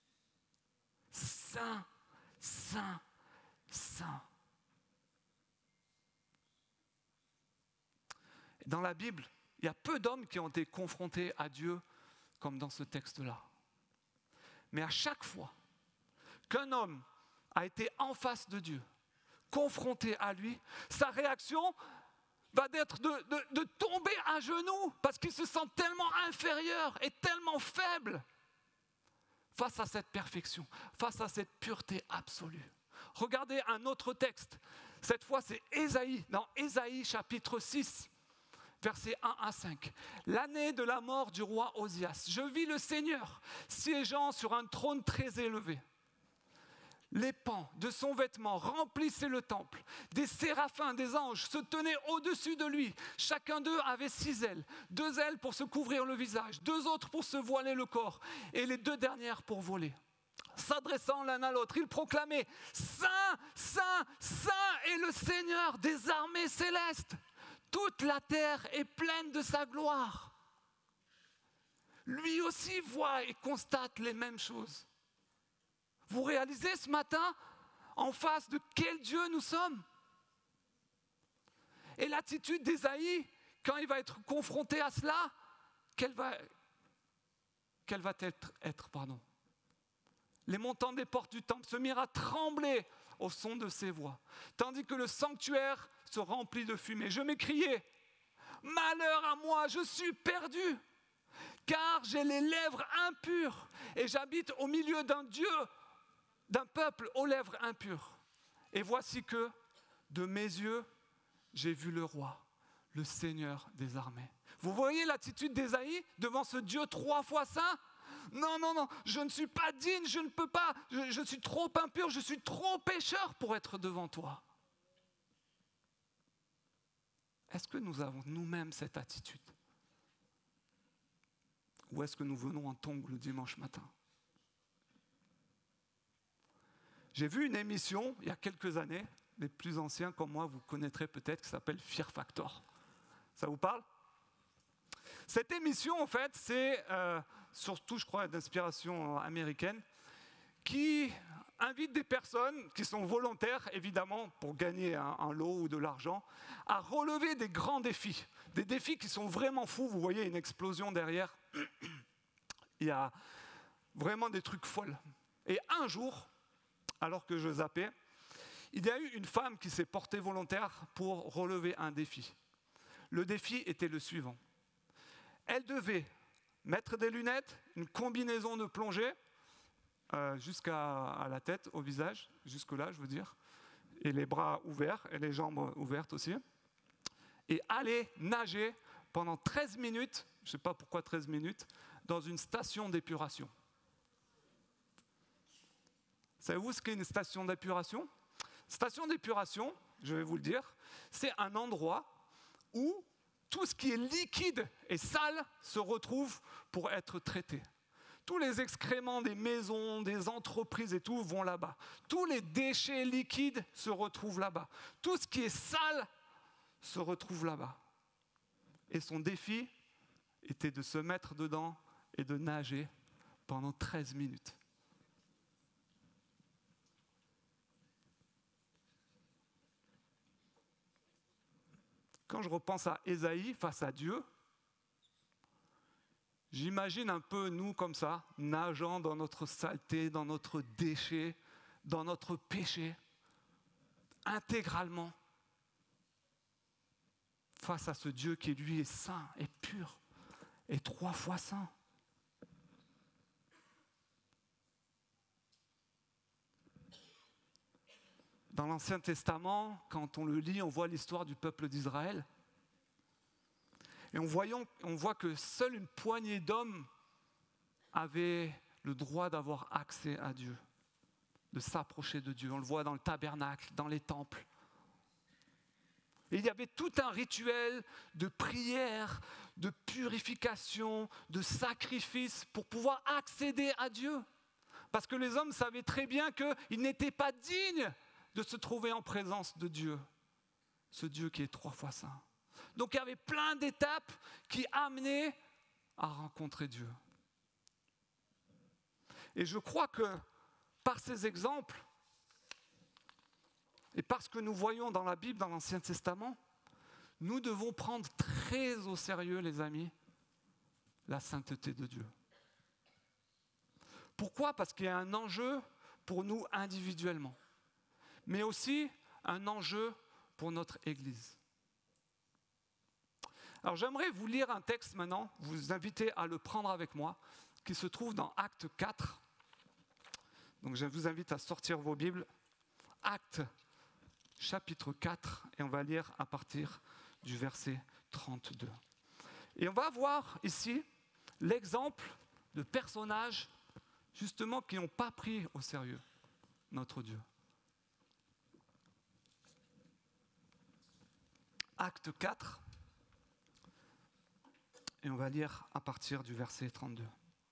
Saint, saint, saint. Dans la Bible, il y a peu d'hommes qui ont été confrontés à Dieu comme dans ce texte-là. Mais à chaque fois qu'un homme a été en face de Dieu, confronté à lui, sa réaction va être de, de, de tomber à genoux parce qu'il se sent tellement inférieur et tellement faible face à cette perfection, face à cette pureté absolue. Regardez un autre texte. Cette fois, c'est Ésaïe, dans Ésaïe chapitre six, versets un à cinq. L'année de la mort du roi Osias, je vis le Seigneur siégeant sur un trône très élevé. Les pans de son vêtement remplissaient le temple. Des séraphins, des anges se tenaient au-dessus de lui. Chacun d'eux avait six ailes. Deux ailes pour se couvrir le visage, deux autres pour se voiler le corps, et les deux dernières pour voler. S'adressant l'un à l'autre, ils proclamaient « Saint, Saint, Saint est le Seigneur des armées célestes. Toute la terre est pleine de sa gloire. » Lui aussi voit et constate les mêmes choses. Vous réalisez ce matin en face de quel Dieu nous sommes? Et l'attitude d'Ésaïe, quand il va être confronté à cela, quelle va, quelle va être, être pardon. Les montants des portes du temple se mirent à trembler au son de ses voix, tandis que le sanctuaire se remplit de fumée. Je m'écriais, malheur à moi, je suis perdu, car j'ai les lèvres impures et j'habite au milieu d'un Dieu, d'un peuple aux lèvres impures. Et voici que, de mes yeux, j'ai vu le roi, le Seigneur des armées. Vous voyez l'attitude d'Ésaïe devant ce Dieu trois fois saint? Non, non, non, je ne suis pas digne, je ne peux pas, je, je suis trop impur, je suis trop pécheur pour être devant toi. Est-ce que nous avons nous-mêmes cette attitude? Ou est-ce que nous venons en tongs le dimanche matin? J'ai vu une émission il y a quelques années, les plus anciens comme moi, vous connaîtrez peut-être, qui s'appelle Fear Factor. Ça vous parle? Cette émission, en fait, c'est euh, surtout, je crois, d'inspiration américaine, qui invite des personnes qui sont volontaires, évidemment, pour gagner un, un lot ou de l'argent, à relever des grands défis. Des défis qui sont vraiment fous. Vous voyez une explosion derrière. Il y a vraiment des trucs folles. Et un jour, alors que je zappais, il y a eu une femme qui s'est portée volontaire pour relever un défi. Le défi était le suivant. Elle devait mettre des lunettes, une combinaison de plongée, euh, jusqu'à à la tête, au visage, jusque-là, je veux dire, et les bras ouverts, et les jambes ouvertes aussi, et aller nager pendant treize minutes, je ne sais pas pourquoi treize minutes, dans une station d'épuration. Savez-vous ce qu'est une station d'épuration ? Station d'épuration, je vais vous le dire, c'est un endroit où tout ce qui est liquide et sale se retrouve pour être traité. Tous les excréments des maisons, des entreprises et tout vont là-bas. Tous les déchets liquides se retrouvent là-bas. Tout ce qui est sale se retrouve là-bas. Et son défi était de se mettre dedans et de nager pendant treize minutes. Quand je repense à Ésaïe face à Dieu, j'imagine un peu nous comme ça, nageant dans notre saleté, dans notre déchet, dans notre péché, intégralement, face à ce Dieu qui lui est saint et pur et trois fois saint. Dans l'Ancien Testament, quand on le lit, on voit l'histoire du peuple d'Israël. Et on, voyons, on voit que seule une poignée d'hommes avaient le droit d'avoir accès à Dieu, de s'approcher de Dieu. On le voit dans le tabernacle, dans les temples. Et il y avait tout un rituel de prière, de purification, de sacrifice pour pouvoir accéder à Dieu. Parce que les hommes savaient très bien qu'ils n'étaient pas dignes de se trouver en présence de Dieu, ce Dieu qui est trois fois saint. Donc il y avait plein d'étapes qui amenaient à rencontrer Dieu. Et je crois que par ces exemples, et parce que nous voyons dans la Bible, dans l'Ancien Testament, nous devons prendre très au sérieux, les amis, la sainteté de Dieu. Pourquoi ? Parce qu'il y a un enjeu pour nous individuellement, mais aussi un enjeu pour notre Église. Alors j'aimerais vous lire un texte maintenant, vous inviter à le prendre avec moi, qui se trouve dans Actes quatre. Donc je vous invite à sortir vos Bibles. Actes chapitre quatre, et on va lire à partir du verset trente-deux. Et on va voir ici l'exemple de personnages justement qui n'ont pas pris au sérieux notre Dieu. Acte quatre, et on va lire à partir du verset trente-deux.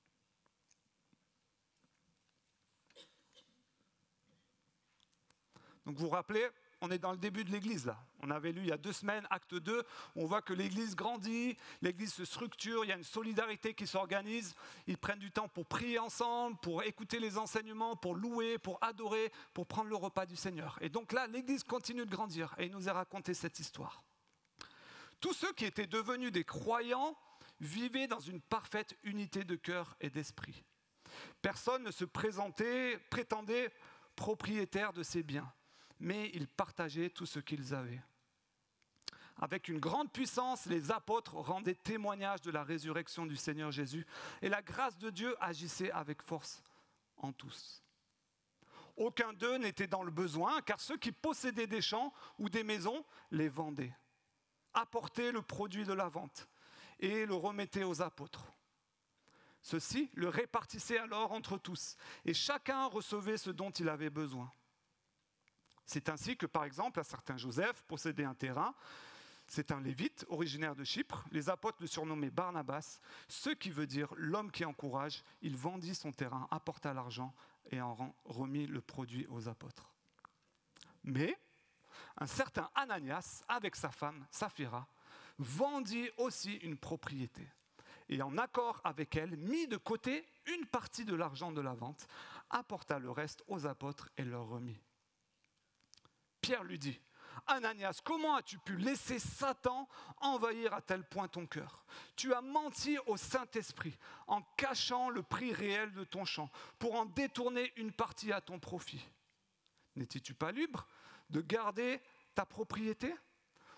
Donc vous vous rappelez, on est dans le début de l'Église là. On avait lu il y a deux semaines, acte deux, on voit que l'Église grandit, l'Église se structure, il y a une solidarité qui s'organise, ils prennent du temps pour prier ensemble, pour écouter les enseignements, pour louer, pour adorer, pour prendre le repas du Seigneur. Et donc là, l'Église continue de grandir et il nous a raconté cette histoire. Tous ceux qui étaient devenus des croyants vivaient dans une parfaite unité de cœur et d'esprit. Personne ne se présentait, prétendait propriétaire de ses biens, mais ils partageaient tout ce qu'ils avaient. Avec une grande puissance, les apôtres rendaient témoignage de la résurrection du Seigneur Jésus, et la grâce de Dieu agissait avec force en tous. Aucun d'eux n'était dans le besoin, car ceux qui possédaient des champs ou des maisons les vendaient, apportaient le produit de la vente et le remettaient aux apôtres. Ceux-ci le répartissaient alors entre tous, et chacun recevait ce dont il avait besoin. C'est ainsi que, par exemple, un certain Joseph possédait un terrain. C'est un lévite originaire de Chypre. Les apôtres le surnommaient Barnabas, ce qui veut dire l'homme qui encourage. Il vendit son terrain, apporta l'argent et en remit le produit aux apôtres. Mais un certain Ananias, avec sa femme, Saphira, vendit aussi une propriété. Et en accord avec elle, mit de côté une partie de l'argent de la vente, apporta le reste aux apôtres et leur remit. Pierre lui dit, « Ananias, comment as-tu pu laisser Satan envahir à tel point ton cœur ? Tu as menti au Saint-Esprit en cachant le prix réel de ton champ pour en détourner une partie à ton profit. N'étais-tu pas libre de garder ta propriété ?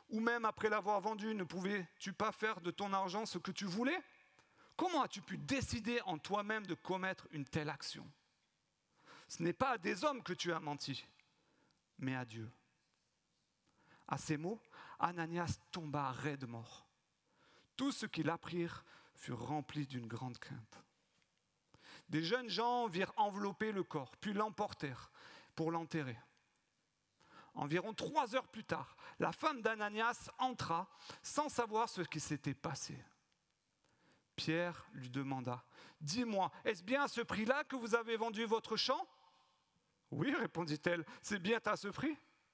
Ou même après l'avoir vendu, ne pouvais-tu pas faire de ton argent ce que tu voulais? Comment as-tu pu décider en toi-même de commettre une telle action? Ce n'est pas à des hommes que tu as menti, mais à Dieu. À ces mots, Ananias tomba raide mort. Tous ceux qui l'apprirent furent remplis d'une grande crainte. Des jeunes gens virent envelopper le corps, puis l'emportèrent pour l'enterrer. Environ trois heures plus tard, la femme d'Ananias entra sans savoir ce qui s'était passé. Pierre lui demanda, « Dis-moi, est-ce bien à ce prix-là que vous avez vendu votre champ ?» « Oui, répondit-elle, c'est bien à ce prix. »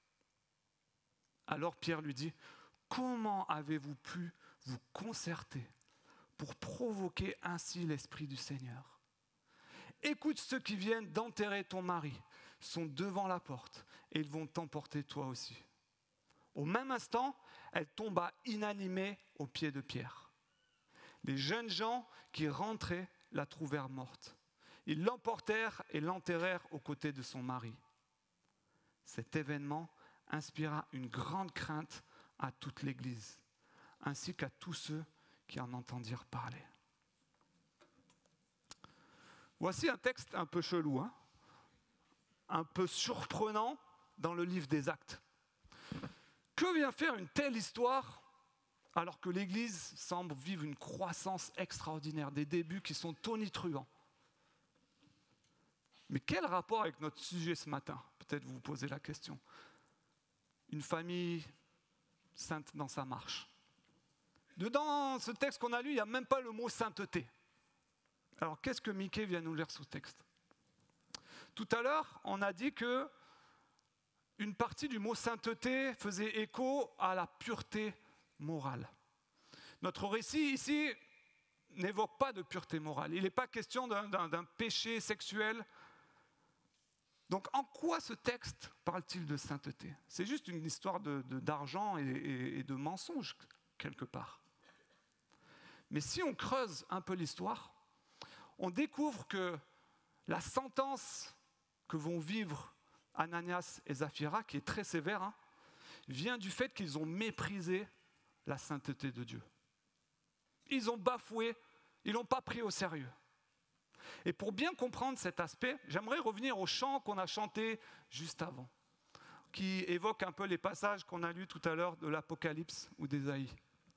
Alors Pierre lui dit, « Comment avez-vous pu vous concerter pour provoquer ainsi l'Esprit du Seigneur? Écoute, ceux qui viennent d'enterrer ton mari sont devant la porte et ils vont t'emporter toi aussi. » Au même instant, elle tomba inanimée aux pieds de Pierre. Les jeunes gens qui rentraient la trouvèrent morte. Ils l'emportèrent et l'enterrèrent aux côtés de son mari. Cet événement inspira une grande crainte à toute l'Église, ainsi qu'à tous ceux qui en entendirent parler. Voici un texte un peu chelou, hein, un peu surprenant dans le livre des Actes. Que vient faire une telle histoire alors que l'Église semble vivre une croissance extraordinaire, des débuts qui sont tonitruants? Mais quel rapport avec notre sujet ce matin? Peut-être vous vous posez la question. Une famille sainte dans sa marche. Dedans ce texte qu'on a lu, il n'y a même pas le mot sainteté. Alors qu'est-ce que Mickey vient nous lire sous texte? Tout à l'heure, on a dit que une partie du mot sainteté faisait écho à la pureté morale. Notre récit ici n'évoque pas de pureté morale. Il n'est pas question d'un, d'un, d'un péché sexuel. Donc en quoi ce texte parle-t-il de sainteté? C'est juste une histoire de, de, d'argent et, et, et de mensonge, quelque part. Mais si on creuse un peu l'histoire, on découvre que la sentence que vont vivre Ananias et Saphira, qui est très sévère, hein, vient du fait qu'ils ont méprisé la sainteté de Dieu. Ils ont bafoué, ils ne l'ont pas pris au sérieux. Et pour bien comprendre cet aspect, j'aimerais revenir au chant qu'on a chanté juste avant, qui évoque un peu les passages qu'on a lus tout à l'heure de l'Apocalypse ou d'Ésaïe,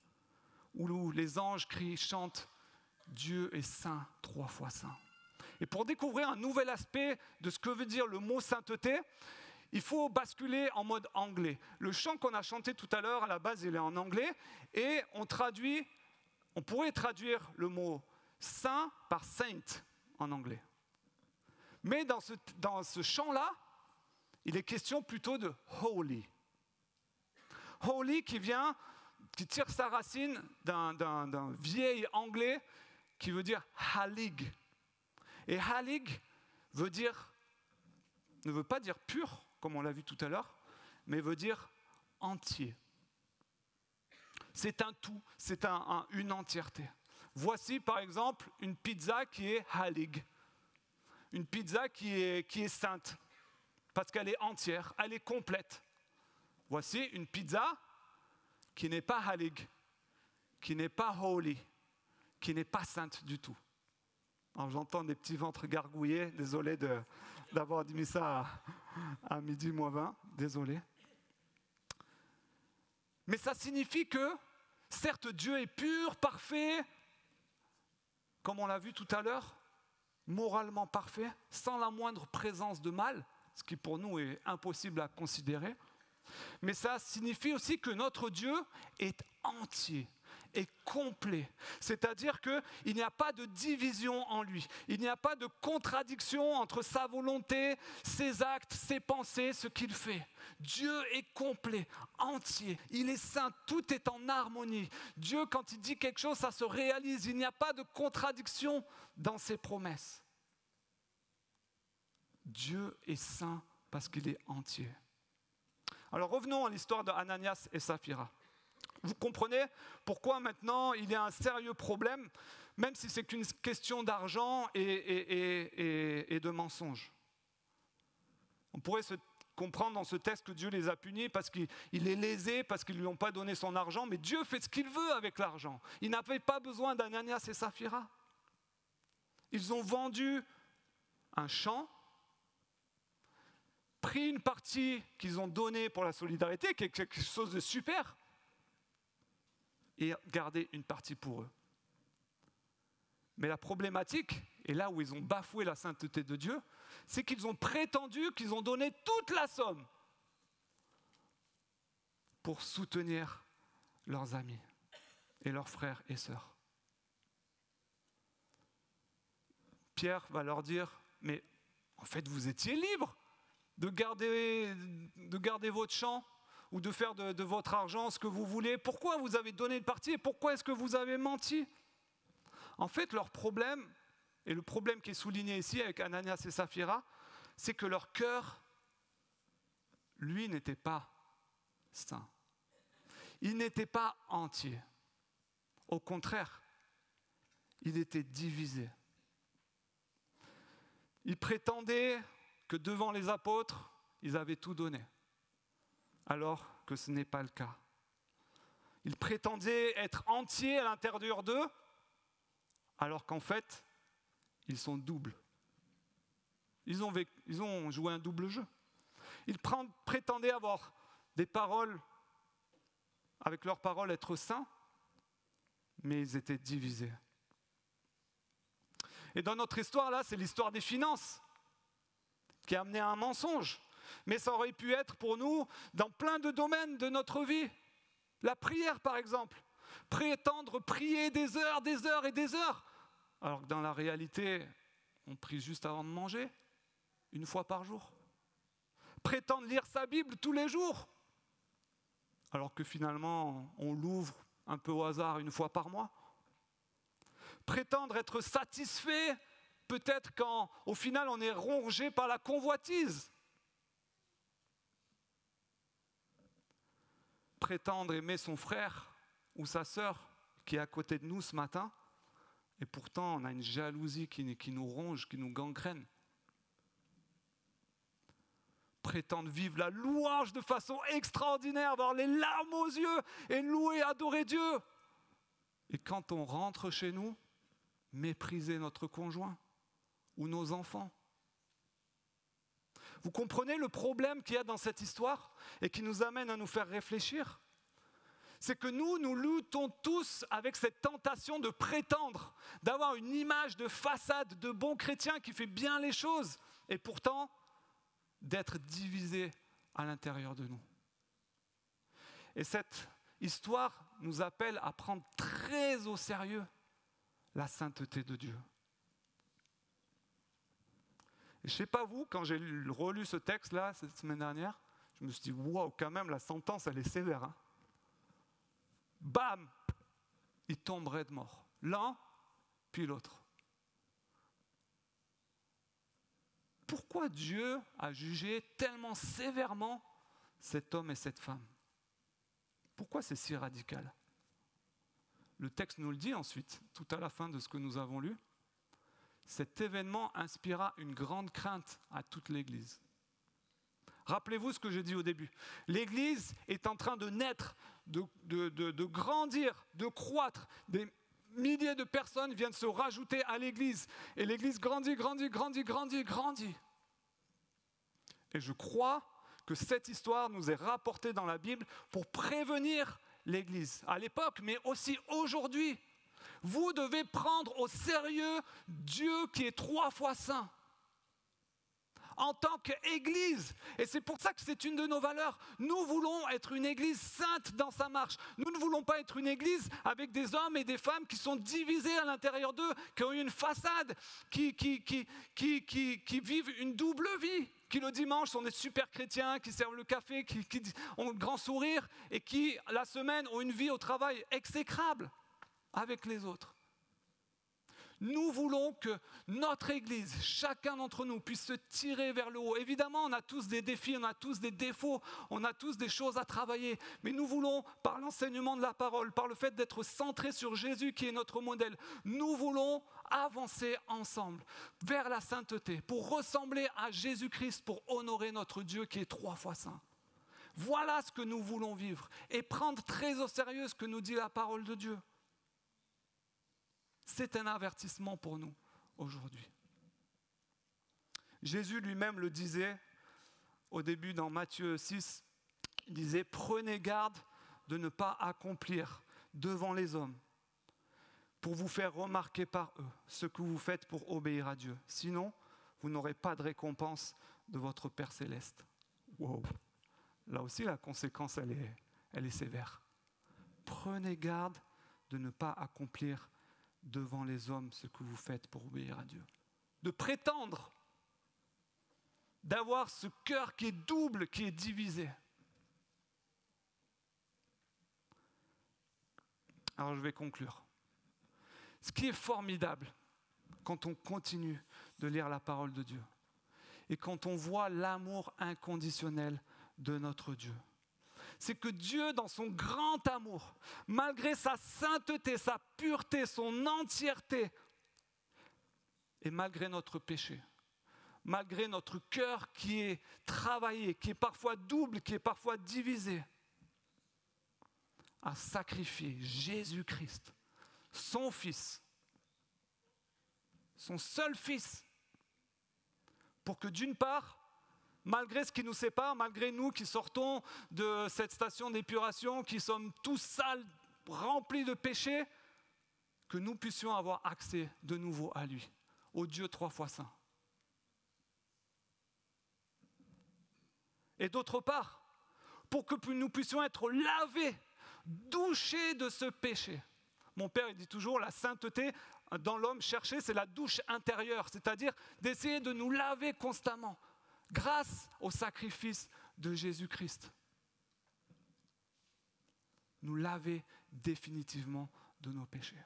où les anges crient, chantent « Dieu est saint, trois fois saint ». Et pour découvrir un nouvel aspect de ce que veut dire le mot sainteté, il faut basculer en mode anglais. Le chant qu'on a chanté tout à l'heure, à la base, il est en anglais, et on traduit, on pourrait traduire le mot saint par saint en anglais. Mais dans ce, dans ce chant-là, il est question plutôt de holy. Holy qui vient, qui tire sa racine d'un, d'un, d'un vieil anglais qui veut dire halig. Et halig veut dire, ne veut pas dire pur, comme on l'a vu tout à l'heure, mais veut dire entier. C'est un tout, c'est un, un, une entièreté. Voici par exemple une pizza qui est halig, une pizza qui est, qui est sainte, parce qu'elle est entière, elle est complète. Voici une pizza qui n'est pas halig, qui n'est pas holy, qui n'est pas sainte du tout. Alors j'entends des petits ventres gargouiller, désolé de, d'avoir mis ça à, à midi moins vingt, désolé. Mais ça signifie que, certes, Dieu est pur, parfait, comme on l'a vu tout à l'heure, moralement parfait, sans la moindre présence de mal, ce qui pour nous est impossible à considérer. Mais ça signifie aussi que notre Dieu est entier, est complet. C'est-à-dire qu'il n'y a pas de division en lui. Il n'y a pas de contradiction entre sa volonté, ses actes, ses pensées, ce qu'il fait. Dieu est complet, entier. Il est saint, tout est en harmonie. Dieu, quand il dit quelque chose, ça se réalise. Il n'y a pas de contradiction dans ses promesses. Dieu est saint parce qu'il est entier. Alors revenons à l'histoire d'Ananias et Saphira. Vous comprenez pourquoi maintenant il y a un sérieux problème, même si c'est qu'une question d'argent et, et, et, et, et de mensonges. On pourrait se comprendre dans ce texte que Dieu les a punis parce qu'il est lésé, parce qu'ils ne lui ont pas donné son argent, mais Dieu fait ce qu'il veut avec l'argent. Il n'avait pas besoin d'Ananias et Saphira. Ils ont vendu un champ, pris une partie qu'ils ont donnée pour la solidarité, qui est quelque chose de super, et gardé une partie pour eux. Mais la problématique, et là où ils ont bafoué la sainteté de Dieu, c'est qu'ils ont prétendu qu'ils ont donné toute la somme pour soutenir leurs amis et leurs frères et sœurs. Pierre va leur dire, mais en fait vous étiez libres de garder, de garder votre champ ou de faire de, de votre argent ce que vous voulez. Pourquoi vous avez donné une partie et pourquoi est-ce que vous avez menti ? En fait, leur problème, et le problème qui est souligné ici avec Ananias et Saphira, c'est que leur cœur, lui, n'était pas saint. Il n'était pas entier. Au contraire, il était divisé. Ils prétendaient que devant les apôtres, ils avaient tout donné, alors que ce n'est pas le cas. Ils prétendaient être entiers à l'intérieur d'eux, alors qu'en fait, ils sont doubles. Ils ont, vécu, ils ont joué un double jeu. Ils prétendaient avoir des paroles, avec leurs paroles être saints, mais ils étaient divisés. Et dans notre histoire, là, c'est l'histoire des finances qui a amené à un mensonge. Mais ça aurait pu être pour nous dans plein de domaines de notre vie. La prière, par exemple. Prétendre prier des heures, des heures et des heures. Alors que dans la réalité, on prie juste avant de manger, une fois par jour. Prétendre lire sa Bible tous les jours. Alors que finalement, on l'ouvre un peu au hasard une fois par mois. Prétendre être satisfait, peut-être quand au final on est rongé par la convoitise. Prétendre aimer son frère ou sa sœur qui est à côté de nous ce matin, et pourtant on a une jalousie qui, qui nous ronge, qui nous gangrène. Prétendre vivre la louange de façon extraordinaire, avoir les larmes aux yeux et louer, adorer Dieu. Et quand on rentre chez nous, mépriser notre conjoint ou nos enfants. Vous comprenez le problème qu'il y a dans cette histoire et qui nous amène à nous faire réfléchir ? C'est que nous, nous luttons tous avec cette tentation de prétendre, d'avoir une image de façade de bon chrétien qui fait bien les choses et pourtant d'être divisés à l'intérieur de nous. Et cette histoire nous appelle à prendre très au sérieux la sainteté de Dieu. Et je ne sais pas vous, quand j'ai relu ce texte-là, cette semaine dernière, je me suis dit, waouh, quand même, la sentence, elle est sévère. Hein. Bam, il tomberait de mort. L'un, puis l'autre. Pourquoi Dieu a jugé tellement sévèrement cet homme et cette femme ? Pourquoi c'est si radical ? Le texte nous le dit ensuite, tout à la fin de ce que nous avons lu. Cet événement inspira une grande crainte à toute l'Église. Rappelez-vous ce que j'ai dit au début. L'Église est en train de naître, de, de, de, de grandir, de croître. Des milliers de personnes viennent se rajouter à l'Église. Et l'Église grandit, grandit, grandit, grandit, grandit. Et je crois que cette histoire nous est rapportée dans la Bible pour prévenir l'Église à l'époque, mais aussi aujourd'hui. Vous devez prendre au sérieux Dieu qui est trois fois saint. En tant qu'Église, et c'est pour ça que c'est une de nos valeurs, nous voulons être une Église sainte dans sa marche. Nous ne voulons pas être une Église avec des hommes et des femmes qui sont divisés à l'intérieur d'eux, qui ont une façade, qui, qui, qui, qui, qui, qui vivent une double vie, qui le dimanche sont des super chrétiens, qui servent le café, qui, qui ont un grand sourire, et qui la semaine ont une vie au travail exécrable avec les autres. Nous voulons que notre Église, chacun d'entre nous, puisse se tirer vers le haut. Évidemment, on a tous des défis, on a tous des défauts, on a tous des choses à travailler. Mais nous voulons, par l'enseignement de la parole, par le fait d'être centrés sur Jésus qui est notre modèle, nous voulons avancer ensemble vers la sainteté, pour ressembler à Jésus-Christ, pour honorer notre Dieu qui est trois fois saint. Voilà ce que nous voulons vivre et prendre très au sérieux ce que nous dit la parole de Dieu. C'est un avertissement pour nous aujourd'hui. Jésus lui-même le disait au début dans Matthieu six, il disait « Prenez garde de ne pas accomplir devant les hommes pour vous faire remarquer par eux ce que vous faites pour obéir à Dieu. Sinon, vous n'aurez pas de récompense de votre Père céleste. » Wow. Là aussi, la conséquence, elle est, elle est sévère. Prenez garde de ne pas accomplir devant les hommes ce que vous faites pour obéir à Dieu. De prétendre, d'avoir ce cœur qui est double, qui est divisé. Alors je vais conclure. Ce qui est formidable quand on continue de lire la parole de Dieu et quand on voit l'amour inconditionnel de notre Dieu, c'est que Dieu, dans son grand amour, malgré sa sainteté, sa pureté, son entièreté, et malgré notre péché, malgré notre cœur qui est travaillé, qui est parfois double, qui est parfois divisé, a sacrifié Jésus-Christ, son Fils, son seul Fils, pour que d'une part, malgré ce qui nous sépare, malgré nous qui sortons de cette station d'épuration, qui sommes tous sales, remplis de péchés, que nous puissions avoir accès de nouveau à lui, au Dieu trois fois saint. Et d'autre part, pour que nous puissions être lavés, douchés de ce péché. Mon père il dit toujours, la sainteté dans l'homme cherché, c'est la douche intérieure, c'est-à-dire d'essayer de nous laver constamment, grâce au sacrifice de Jésus-Christ. Nous laver définitivement de nos péchés.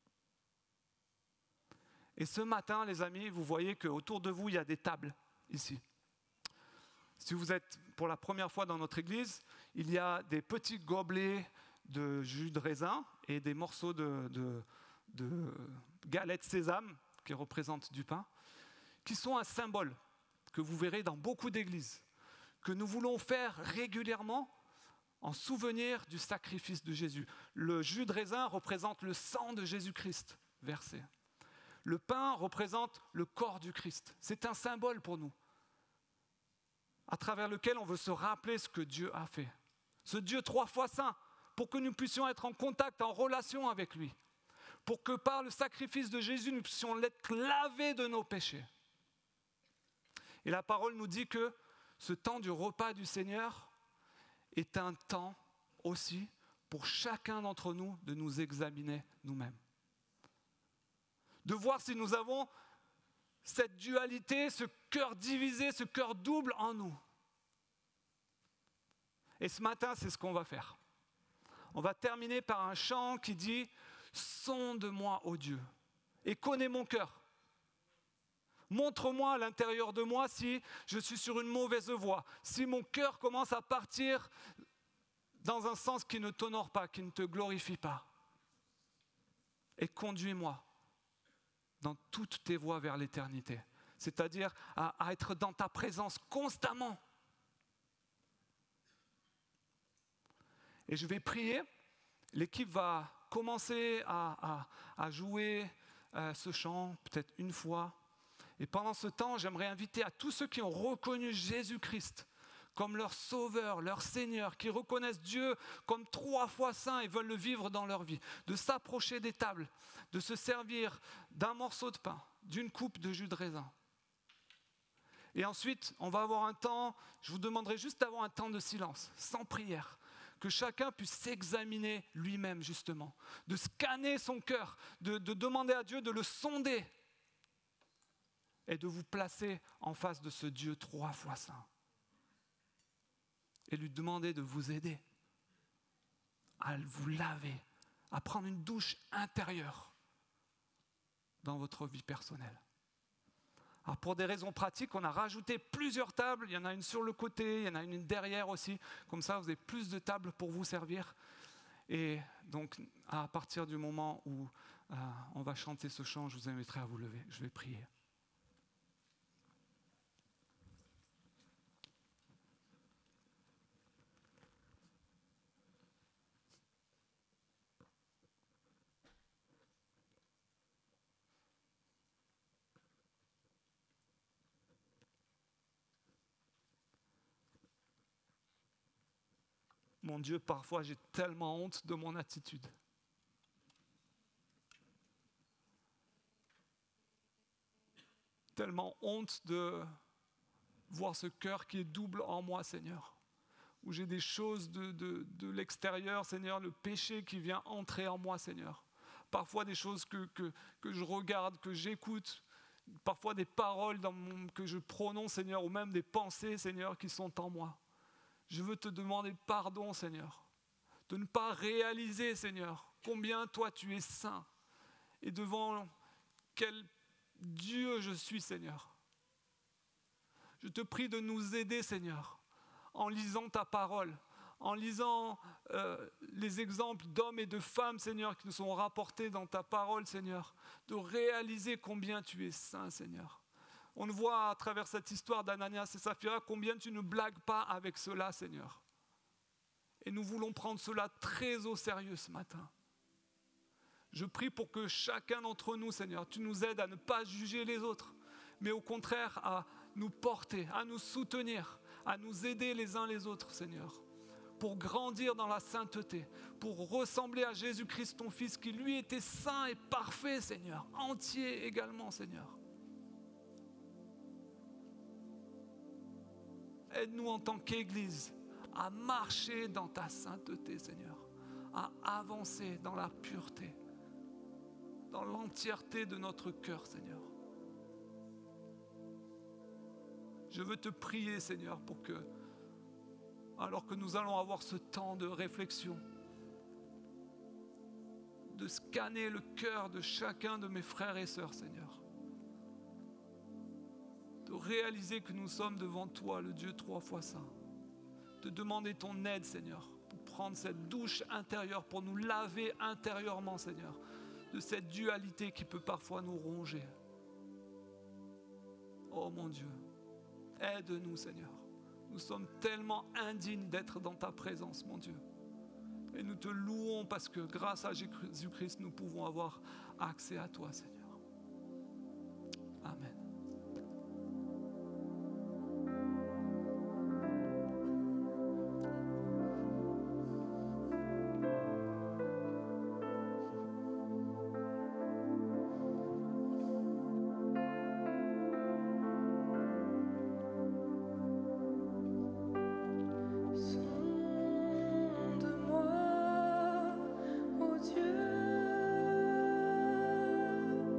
Et ce matin, les amis, vous voyez qu'autour de vous, il y a des tables, ici. Si vous êtes pour la première fois dans notre église, il y a des petits gobelets de jus de raisin et des morceaux de, de, de galettes sésame, qui représentent du pain, qui sont un symbole que vous verrez dans beaucoup d'églises, que nous voulons faire régulièrement en souvenir du sacrifice de Jésus. Le jus de raisin représente le sang de Jésus-Christ versé. Le pain représente le corps du Christ. C'est un symbole pour nous, à travers lequel on veut se rappeler ce que Dieu a fait. Ce Dieu trois fois saint, pour que nous puissions être en contact, en relation avec lui. Pour que par le sacrifice de Jésus, nous puissions être lavés de nos péchés. Et la parole nous dit que ce temps du repas du Seigneur est un temps aussi pour chacun d'entre nous de nous examiner nous-mêmes. De voir si nous avons cette dualité, ce cœur divisé, ce cœur double en nous. Et ce matin, c'est ce qu'on va faire. On va terminer par un chant qui dit « Sonde-moi, ô Dieu, et connais mon cœur. Montre-moi à l'intérieur de moi si je suis sur une mauvaise voie, si mon cœur commence à partir dans un sens qui ne t'honore pas, qui ne te glorifie pas. Et conduis-moi dans toutes tes voies vers l'éternité, c'est-à-dire à, à être dans ta présence constamment. » Et je vais prier, l'équipe va commencer à, à, à jouer euh, ce chant, peut-être une fois. Et pendant ce temps, j'aimerais inviter à tous ceux qui ont reconnu Jésus-Christ comme leur sauveur, leur Seigneur, qui reconnaissent Dieu comme trois fois saint et veulent le vivre dans leur vie, de s'approcher des tables, de se servir d'un morceau de pain, d'une coupe de jus de raisin. Et ensuite, on va avoir un temps, je vous demanderai juste d'avoir un temps de silence, sans prière, que chacun puisse s'examiner lui-même justement, de scanner son cœur, de, de demander à Dieu de le sonder et de vous placer en face de ce Dieu trois fois saint. Et lui demander de vous aider à vous laver, à prendre une douche intérieure dans votre vie personnelle. Alors pour des raisons pratiques, on a rajouté plusieurs tables. Il y en a une sur le côté, il y en a une derrière aussi. Comme ça, vous avez plus de tables pour vous servir. Et donc, à partir du moment où euh, on va chanter ce chant, je vous inviterai à vous lever. Je vais prier. Mon Dieu, parfois j'ai tellement honte de mon attitude. Tellement honte de voir ce cœur qui est double en moi, Seigneur. Où j'ai des choses de, de, de l'extérieur, Seigneur, le péché qui vient entrer en moi, Seigneur. Parfois des choses que, que, que je regarde, que j'écoute. Parfois des paroles dans mon, que je prononce, Seigneur, ou même des pensées, Seigneur, qui sont en moi. Je veux te demander pardon, Seigneur, de ne pas réaliser, Seigneur, combien toi tu es saint et devant quel Dieu je suis, Seigneur. Je te prie de nous aider, Seigneur, en lisant ta parole, en lisant euh, les exemples d'hommes et de femmes, Seigneur, qui nous sont rapportés dans ta parole, Seigneur, de réaliser combien tu es saint, Seigneur. On le voit à travers cette histoire d'Ananias et Saphira, combien tu ne blagues pas avec cela, Seigneur. Et nous voulons prendre cela très au sérieux ce matin. Je prie pour que chacun d'entre nous, Seigneur, tu nous aides à ne pas juger les autres, mais au contraire à nous porter, à nous soutenir, à nous aider les uns les autres, Seigneur, pour grandir dans la sainteté, pour ressembler à Jésus-Christ, ton Fils, qui lui était saint et parfait, Seigneur, entier également, Seigneur. Aide-nous en tant qu'Église à marcher dans ta sainteté, Seigneur, à avancer dans la pureté, dans l'entièreté de notre cœur, Seigneur. Je veux te prier, Seigneur, pour que, alors que nous allons avoir ce temps de réflexion, de scanner le cœur de chacun de mes frères et sœurs, Seigneur, de réaliser que nous sommes devant toi, le Dieu trois fois saint, de demander ton aide, Seigneur, pour prendre cette douche intérieure, pour nous laver intérieurement, Seigneur, de cette dualité qui peut parfois nous ronger. Oh mon Dieu, aide-nous, Seigneur. Nous sommes tellement indignes d'être dans ta présence, mon Dieu. Et nous te louons parce que grâce à Jésus-Christ, nous pouvons avoir accès à toi, Seigneur. Amen. Sonde-moi, ô Dieu,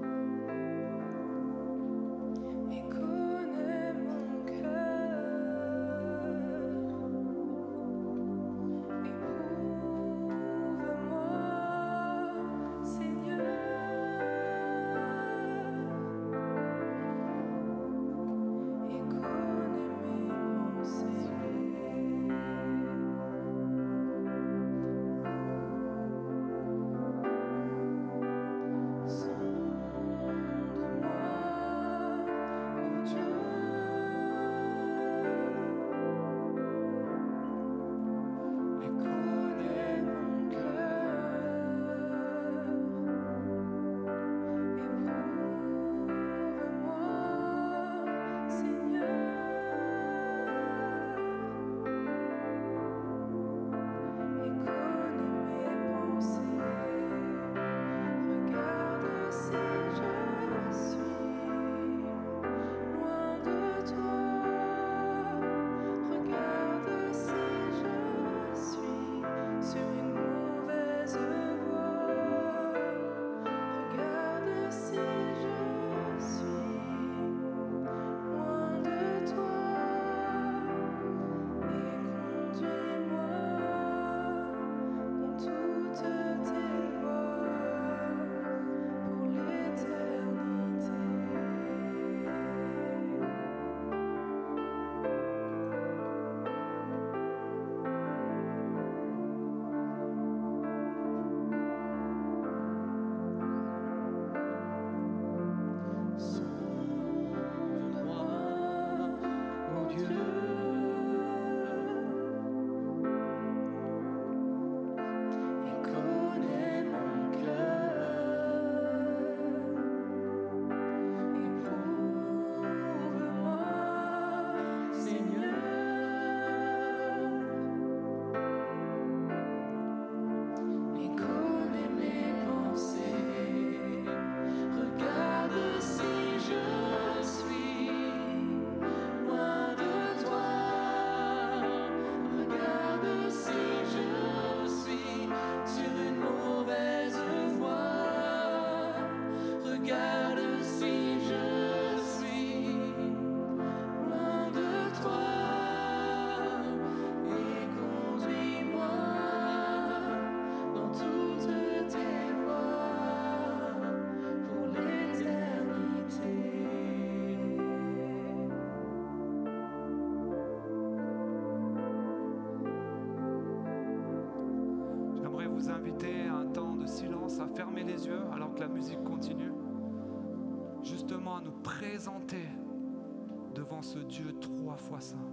inviter à un temps de silence, à fermer les yeux alors que la musique continue, justement à nous présenter devant ce Dieu trois fois saint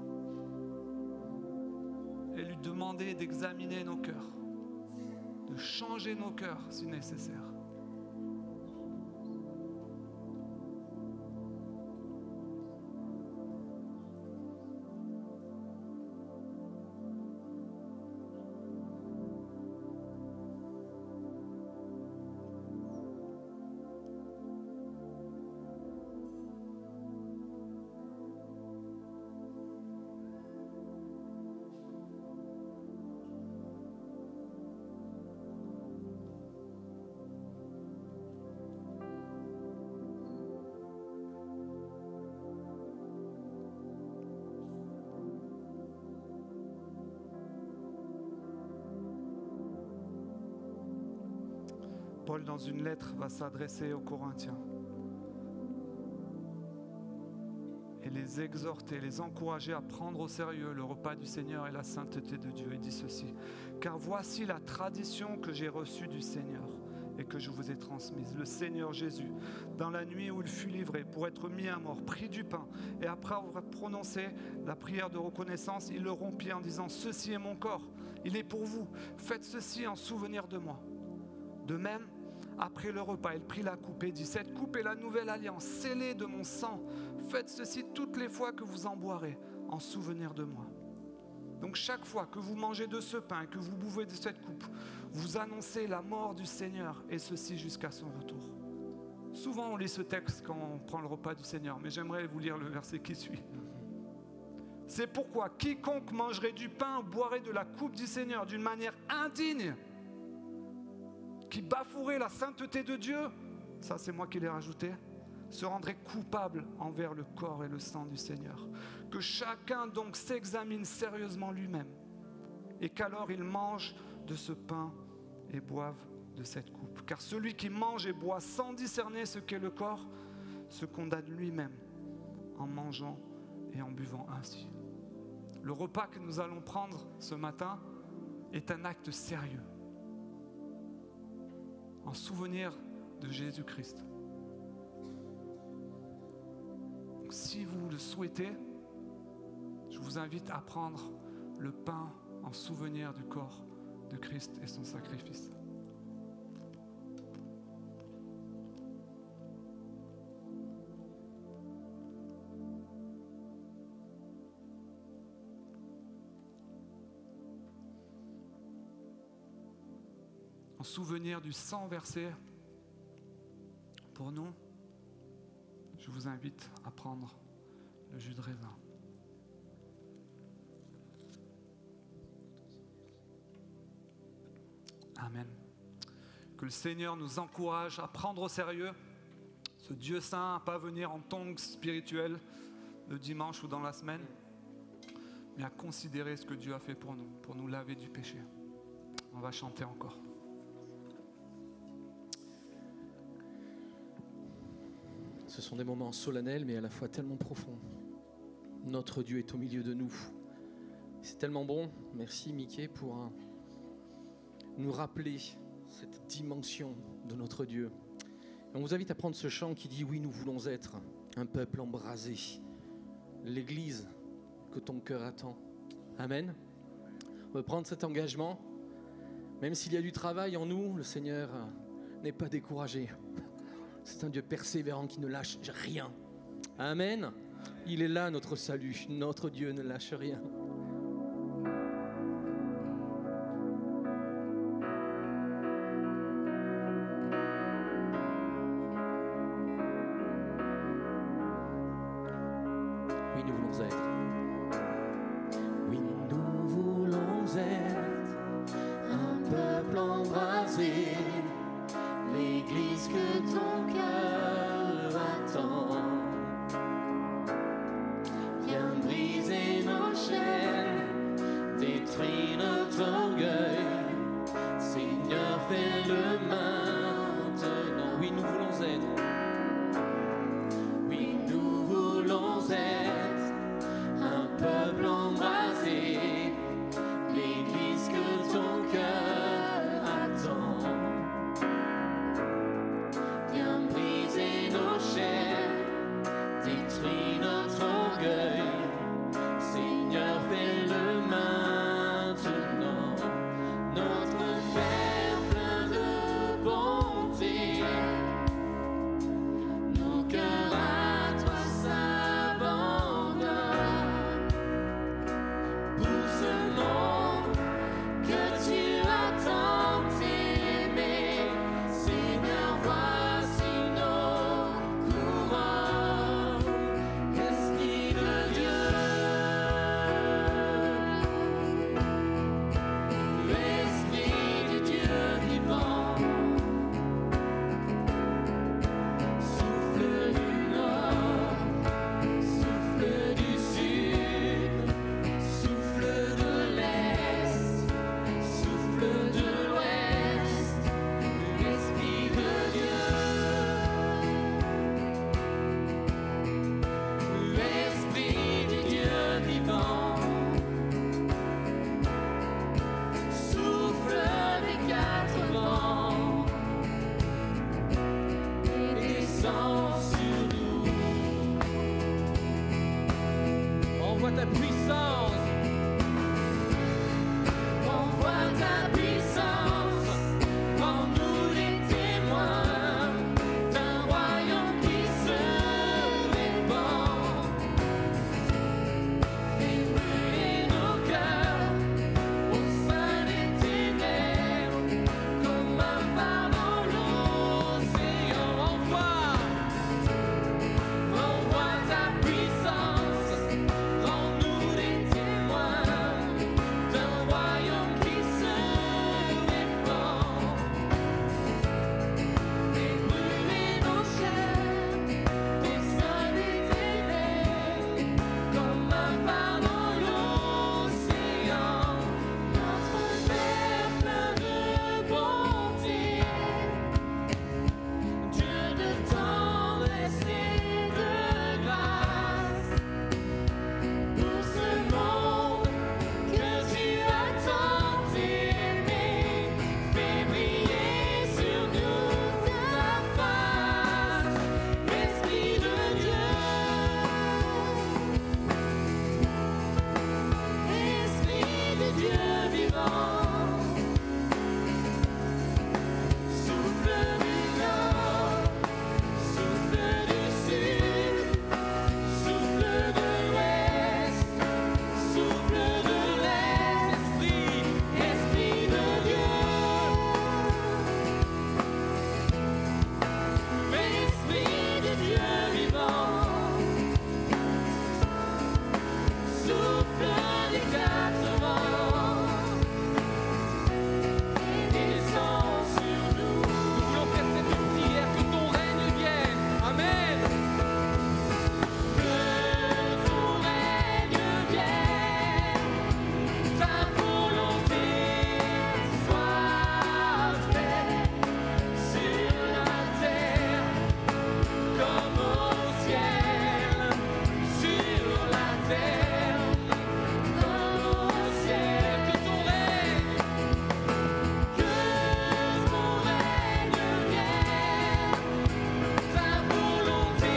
et lui demander d'examiner nos cœurs, de changer nos cœurs si nécessaire. Paul, dans une lettre, va s'adresser aux Corinthiens et les exhorter, les encourager à prendre au sérieux le repas du Seigneur et la sainteté de Dieu. Il dit ceci: car voici la tradition que j'ai reçue du Seigneur et que je vous ai transmise. Le Seigneur Jésus, dans la nuit où il fut livré pour être mis à mort, prit du pain et après avoir prononcé la prière de reconnaissance, il le rompit en disant: ceci est mon corps, il est pour vous, faites ceci en souvenir de moi. De même, après le repas, il prit la coupe et dit: cette coupe est la nouvelle alliance, scellée de mon sang. Faites ceci toutes les fois que vous en boirez, en souvenir de moi. Donc chaque fois que vous mangez de ce pain, que vous buvez de cette coupe, vous annoncez la mort du Seigneur, et ceci jusqu'à son retour. Souvent on lit ce texte quand on prend le repas du Seigneur, mais j'aimerais vous lire le verset qui suit. C'est pourquoi quiconque mangerait du pain ou boirait de la coupe du Seigneur d'une manière indigne, qui bafouerait la sainteté de Dieu, ça c'est moi qui l'ai rajouté, se rendrait coupable envers le corps et le sang du Seigneur. Que chacun donc s'examine sérieusement lui-même, et qu'alors il mange de ce pain et boive de cette coupe. Car celui qui mange et boit sans discerner ce qu'est le corps se condamne lui-même en mangeant et en buvant ainsi. Le repas que nous allons prendre ce matin est un acte sérieux, en souvenir de Jésus-Christ. Donc, si vous le souhaitez, je vous invite à prendre le pain en souvenir du corps de Christ et son sacrifice. En souvenir du sang versé pour nous, je vous invite à prendre le jus de raisin. Amen. Que le Seigneur nous encourage à prendre au sérieux ce Dieu saint, à ne pas venir en tongs spirituels le dimanche ou dans la semaine, mais à considérer ce que Dieu a fait pour nous, pour nous laver du péché. On va chanter encore. Ce sont des moments solennels, mais à la fois tellement profonds. Notre Dieu est au milieu de nous. C'est tellement bon. Merci Mickey pour un... nous rappeler cette dimension de notre Dieu. Et on vous invite à prendre ce chant qui dit: oui, nous voulons être un peuple embrasé, l'Église que ton cœur attend. Amen. On veut prendre cet engagement. Même s'il y a du travail en nous, le Seigneur n'est pas découragé. C'est un Dieu persévérant qui ne lâche rien. Amen. Il est là, notre salut. Notre Dieu ne lâche rien. Oui, nous voulons être. Oui, nous voulons être un peuple embrasé, l'Église que ton cœur attend. Viens briser nos chaînes, détruire notre orgueil. Seigneur, fais-le maintenant. Oui, nous voulons être. Oui, nous voulons être un Envoie ta puissance. Envoie ta puissance, rends-nous les témoins d'un royaume qui se répand. Fais brûler nos cœurs au sein des ténèbres, comme un phare dans l'océan. Envoie, envoie ta puissance, rends-nous les témoins d'un royaume qui se répand. Fais brûler nos chairs au sein des ténèbres, comme un phare dans l'océan. Notre Père plein de bonté, Dieu de tendresse et de grâce, pour ce monde que tu as tant aimé, fais briller sur nous ta face, Esprit de Dieu, Esprit de Dieu vivant, souffle du nord, souffle du sud, souffle de l'ouest, souffle de l'est, Esprit, Esprit de Dieu, Esprit de Dieu vivant, souffle des quatre vents et descend sur nous. Nous voulons faire cette prière, que ton règne vienne. Amen. Que ton règne vienne, ta volonté soit faite sur la terre comme au ciel, sur la terre comme au ciel. Que ton règne, Que ton règne vienne, ta volonté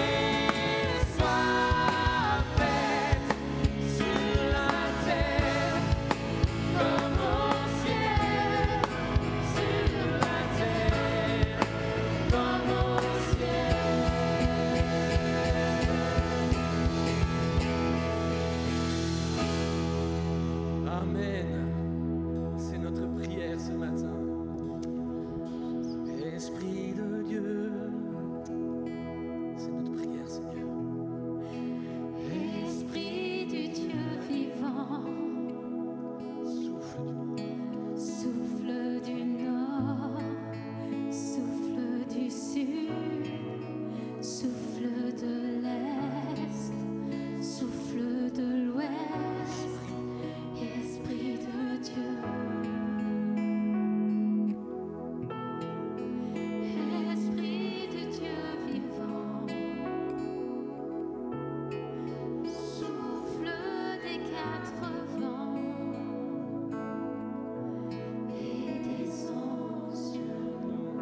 soit faite sur la terre comme au ciel, sur la terre comme au ciel. Amen. C'est notre prière ce matin. Esprit de Dieu, c'est notre prière, Seigneur. Esprit du Dieu vivant, Souffle du souffle du nord, souffle du sud, souffle de l'est, souffle de l'ouest, Esprit de Dieu. Esprit de Dieu vivant, souffle des quatre vents et descend sur nous.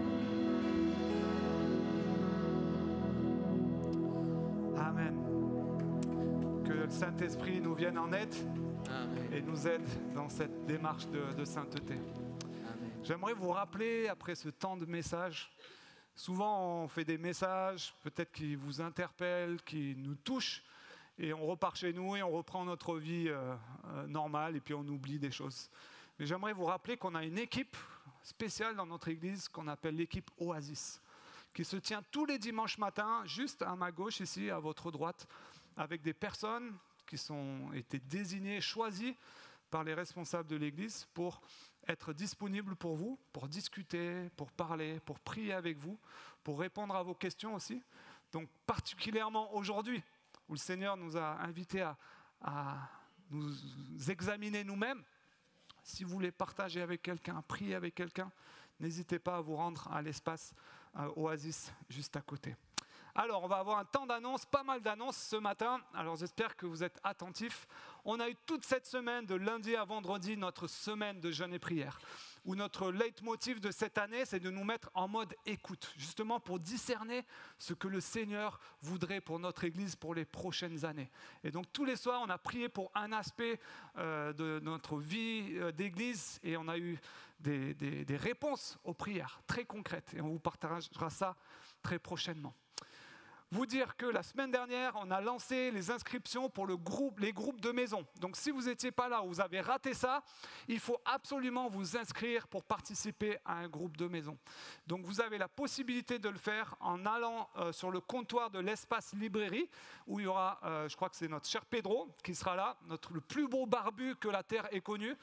Amen. Que le Saint-Esprit nous vienne en aide Amen. et nous aide dans cette démarche de, de sainteté. Amen. J'aimerais vous rappeler, après ce temps de messages, souvent on fait des messages, peut-être qui vous interpellent, qui nous touchent, et on repart chez nous et on reprend notre vie euh, euh, normale, et puis on oublie des choses. Mais j'aimerais vous rappeler qu'on a une équipe spéciale dans notre église qu'on appelle l'équipe Oasis, qui se tient tous les dimanches matins, juste à ma gauche ici, à votre droite, avec des personnes qui ont été désignées, choisies par les responsables de l'église pour être disponibles pour vous, pour discuter, pour parler, pour prier avec vous, pour répondre à vos questions aussi. Donc particulièrement aujourd'hui, où le Seigneur nous a invités à, à nous examiner nous-mêmes, si vous voulez partager avec quelqu'un, prier avec quelqu'un, n'hésitez pas à vous rendre à l'espace euh, Oasis juste à côté. Alors, on va avoir un temps d'annonce, pas mal d'annonces ce matin. Alors, j'espère que vous êtes attentifs. On a eu toute cette semaine, de lundi à vendredi, notre semaine de jeûne et prière, où notre leitmotiv de cette année, c'est de nous mettre en mode écoute, justement pour discerner ce que le Seigneur voudrait pour notre Église pour les prochaines années. Et donc, tous les soirs, on a prié pour un aspect euh, de notre vie euh, d'Église et on a eu des, des, des réponses aux prières très concrètes. Et on vous partagera ça très prochainement. Vous dire que la semaine dernière, on a lancé les inscriptions pour le groupe, les groupes de maison. Donc si vous n'étiez pas là ou vous avez raté ça, il faut absolument vous inscrire pour participer à un groupe de maison. Donc vous avez la possibilité de le faire en allant euh, sur le comptoir de l'espace librairie, où il y aura, euh, je crois que c'est notre cher Pedro qui sera là, notre, le plus beau barbu que la Terre ait connu,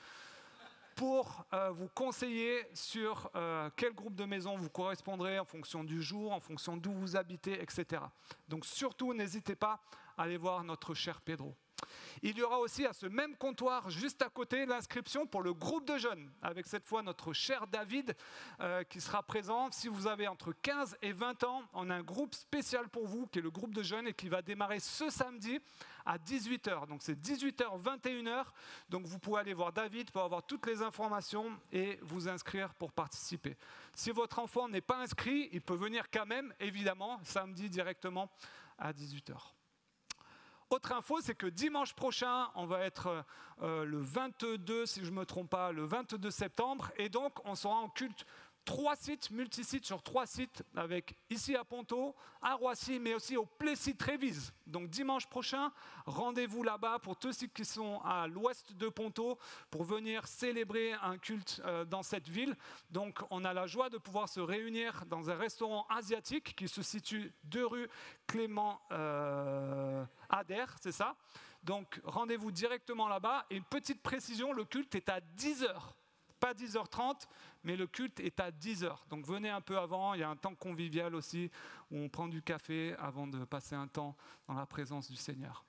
pour euh, vous conseiller sur euh, quel groupe de maison vous correspondrez en fonction du jour, en fonction d'où vous habitez, et cetera. Donc surtout, n'hésitez pas à aller voir notre cher Pedro. Il y aura aussi à ce même comptoir, juste à côté, l'inscription pour le groupe de jeunes, avec cette fois notre cher David euh, qui sera présent. Si vous avez entre quinze et vingt ans, on a un groupe spécial pour vous, qui est le groupe de jeunes et qui va démarrer ce samedi à dix-huit heures. Donc c'est dix-huit heures, vingt et une heures. Donc vous pouvez aller voir David pour avoir toutes les informations et vous inscrire pour participer. Si votre enfant n'est pas inscrit, il peut venir quand même, évidemment, samedi directement à dix-huit heures. Autre info, c'est que dimanche prochain, on va être euh, le vingt-deux, si je ne me trompe pas, le vingt-deux septembre. Et donc, on sera en culte trois sites, multisites sur trois sites, avec ici à Ponto, à Roissy, mais aussi au Plessis-Trévise. Donc dimanche prochain, rendez-vous là-bas pour tous ceux qui sont à l'ouest de Ponto, pour venir célébrer un culte euh, dans cette ville. Donc on a la joie de pouvoir se réunir dans un restaurant asiatique qui se situe deux rue Clément euh, Ader, c'est ça. Donc rendez-vous directement là-bas. Et une petite précision, le culte est à dix heures. Pas dix heures trente, mais le culte est à dix heures. Donc venez un peu avant, il y a un temps convivial aussi, où on prend du café avant de passer un temps dans la présence du Seigneur.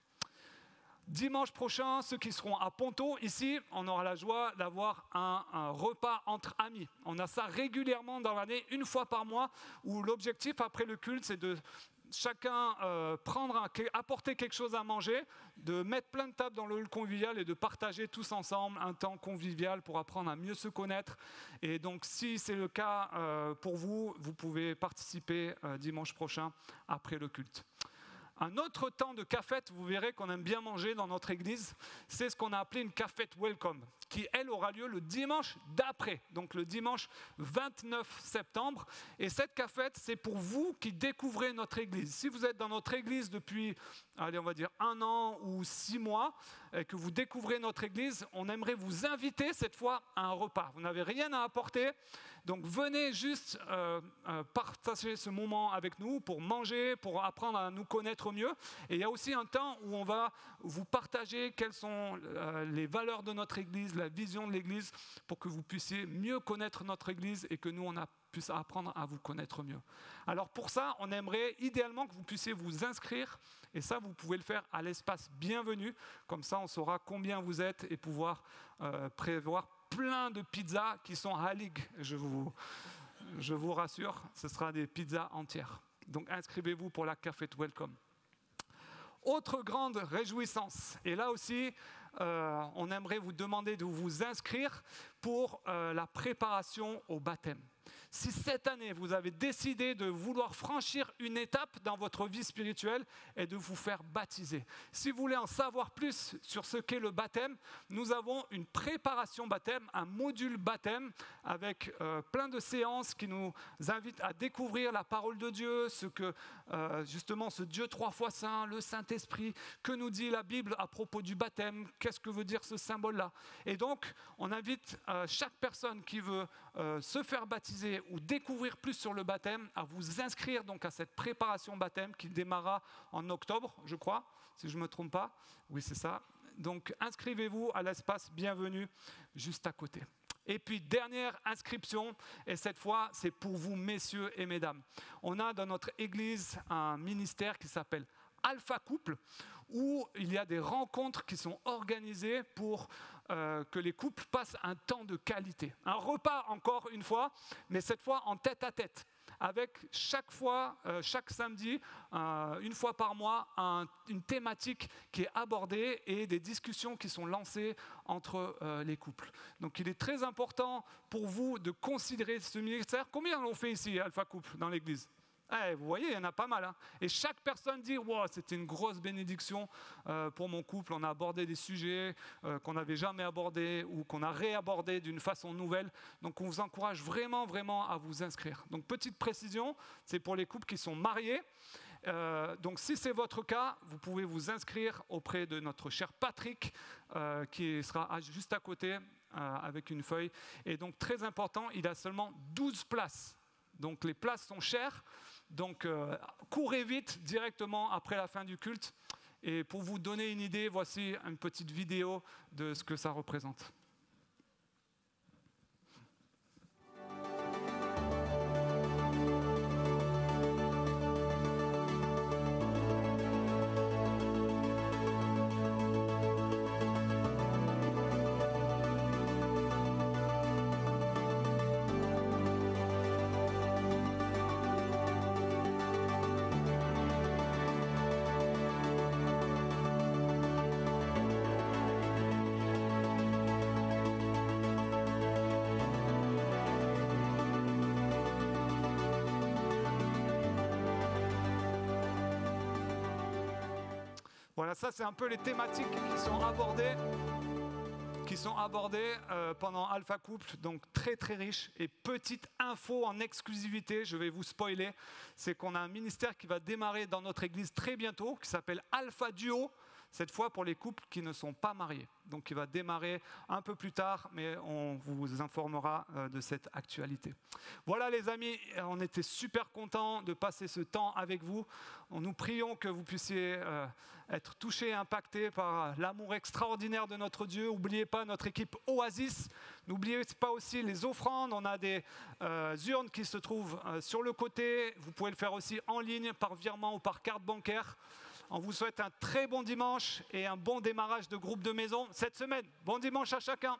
Dimanche prochain, ceux qui seront à Ponto, ici, on aura la joie d'avoir un, un repas entre amis. On a ça régulièrement dans l'année, une fois par mois, où l'objectif après le culte, c'est de chacun euh, prendre un, apporter quelque chose à manger, de mettre plein de tables dans le hall convivial et de partager tous ensemble un temps convivial pour apprendre à mieux se connaître. Et donc, si c'est le cas euh, pour vous, vous pouvez participer euh, dimanche prochain après le culte. Un autre temps de cafette, vous verrez qu'on aime bien manger dans notre église, c'est ce qu'on a appelé une cafette welcome, qui elle aura lieu le dimanche d'après, donc le dimanche vingt-neuf septembre. Et cette cafette, c'est pour vous qui découvrez notre église. Si vous êtes dans notre église depuis, allez, on va dire un an ou six mois, et que vous découvrez notre église, on aimerait vous inviter cette fois à un repas. Vous n'avez rien à apporter, donc venez juste euh, euh, partager ce moment avec nous pour manger, pour apprendre à nous connaître mieux. Et il y a aussi un temps où on va vous partager quelles sont euh, les valeurs de notre église, la vision de l'église, pour que vous puissiez mieux connaître notre église et que nous, on a puisse apprendre à vous connaître mieux. Alors pour ça, on aimerait idéalement que vous puissiez vous inscrire, et ça, vous pouvez le faire à l'espace bienvenue, comme ça on saura combien vous êtes et pouvoir euh, prévoir plein de pizzas qui sont à ligue, je vous, je vous rassure, ce sera des pizzas entières. Donc inscrivez-vous pour la Café Welcome. Autre grande réjouissance, et là aussi, euh, on aimerait vous demander de vous inscrire pour euh, la préparation au baptême. Si cette année, vous avez décidé de vouloir franchir une étape dans votre vie spirituelle et de vous faire baptiser. Si vous voulez en savoir plus sur ce qu'est le baptême, nous avons une préparation baptême, un module baptême avec euh, plein de séances qui nous invitent à découvrir la parole de Dieu, ce que euh, justement ce Dieu trois fois saint, le Saint-Esprit, que nous dit la Bible à propos du baptême, qu'est-ce que veut dire ce symbole-là. Et donc, on invite euh, chaque personne qui veut euh, se faire baptiser ou découvrir plus sur le baptême, à vous inscrire donc à cette préparation baptême qui démarrera en octobre, je crois, si je ne me trompe pas. Oui, c'est ça. Donc, inscrivez-vous à l'espace bienvenue juste à côté. Et puis, dernière inscription, et cette fois, c'est pour vous, messieurs et mesdames. On a dans notre église un ministère qui s'appelle Alpha Couple, où il y a des rencontres qui sont organisées pour euh, que les couples passent un temps de qualité. Un repas encore une fois, mais cette fois en tête à tête, avec chaque fois, euh, chaque samedi, euh, une fois par mois, un, une thématique qui est abordée et des discussions qui sont lancées entre euh, les couples. Donc il est très important pour vous de considérer ce ministère. Combien l'ont fait ici, Alpha Couple, dans l'église ? Eh, vous voyez, il y en a pas mal. Hein. Et chaque personne dit wow, « c'était une grosse bénédiction euh, pour mon couple, on a abordé des sujets euh, qu'on n'avait jamais abordés ou qu'on a réabordés d'une façon nouvelle. » Donc on vous encourage vraiment, vraiment à vous inscrire. Donc petite précision, c'est pour les couples qui sont mariés. Euh, donc si c'est votre cas, vous pouvez vous inscrire auprès de notre cher Patrick euh, qui sera juste à côté euh, avec une feuille. Et donc très important, il a seulement douze places. Donc les places sont chères. Donc, euh, courez vite directement après la fin du culte. Et pour vous donner une idée, voici une petite vidéo de ce que ça représente. Voilà, ça c'est un peu les thématiques qui sont abordées, qui sont abordées euh, pendant Alpha Couple, donc très très riche. Et petite info en exclusivité, je vais vous spoiler, c'est qu'on a un ministère qui va démarrer dans notre église très bientôt, qui s'appelle Alpha Duo, cette fois pour les couples qui ne sont pas mariés. Donc il va démarrer un peu plus tard, mais on vous informera euh, de cette actualité. Voilà les amis, on était super contents de passer ce temps avec vous. Nous prions que vous puissiez euh, être touchés et impactés par l'amour extraordinaire de notre Dieu. N'oubliez pas notre équipe Oasis. N'oubliez pas aussi les offrandes. On a des euh, urnes qui se trouvent euh, sur le côté. Vous pouvez le faire aussi en ligne, par virement ou par carte bancaire. On vous souhaite un très bon dimanche et un bon démarrage de groupe de maison cette semaine. Bon dimanche à chacun.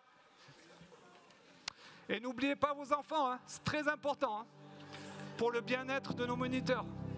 Et n'oubliez pas vos enfants, hein, c'est très important hein, pour le bien-être de nos moniteurs.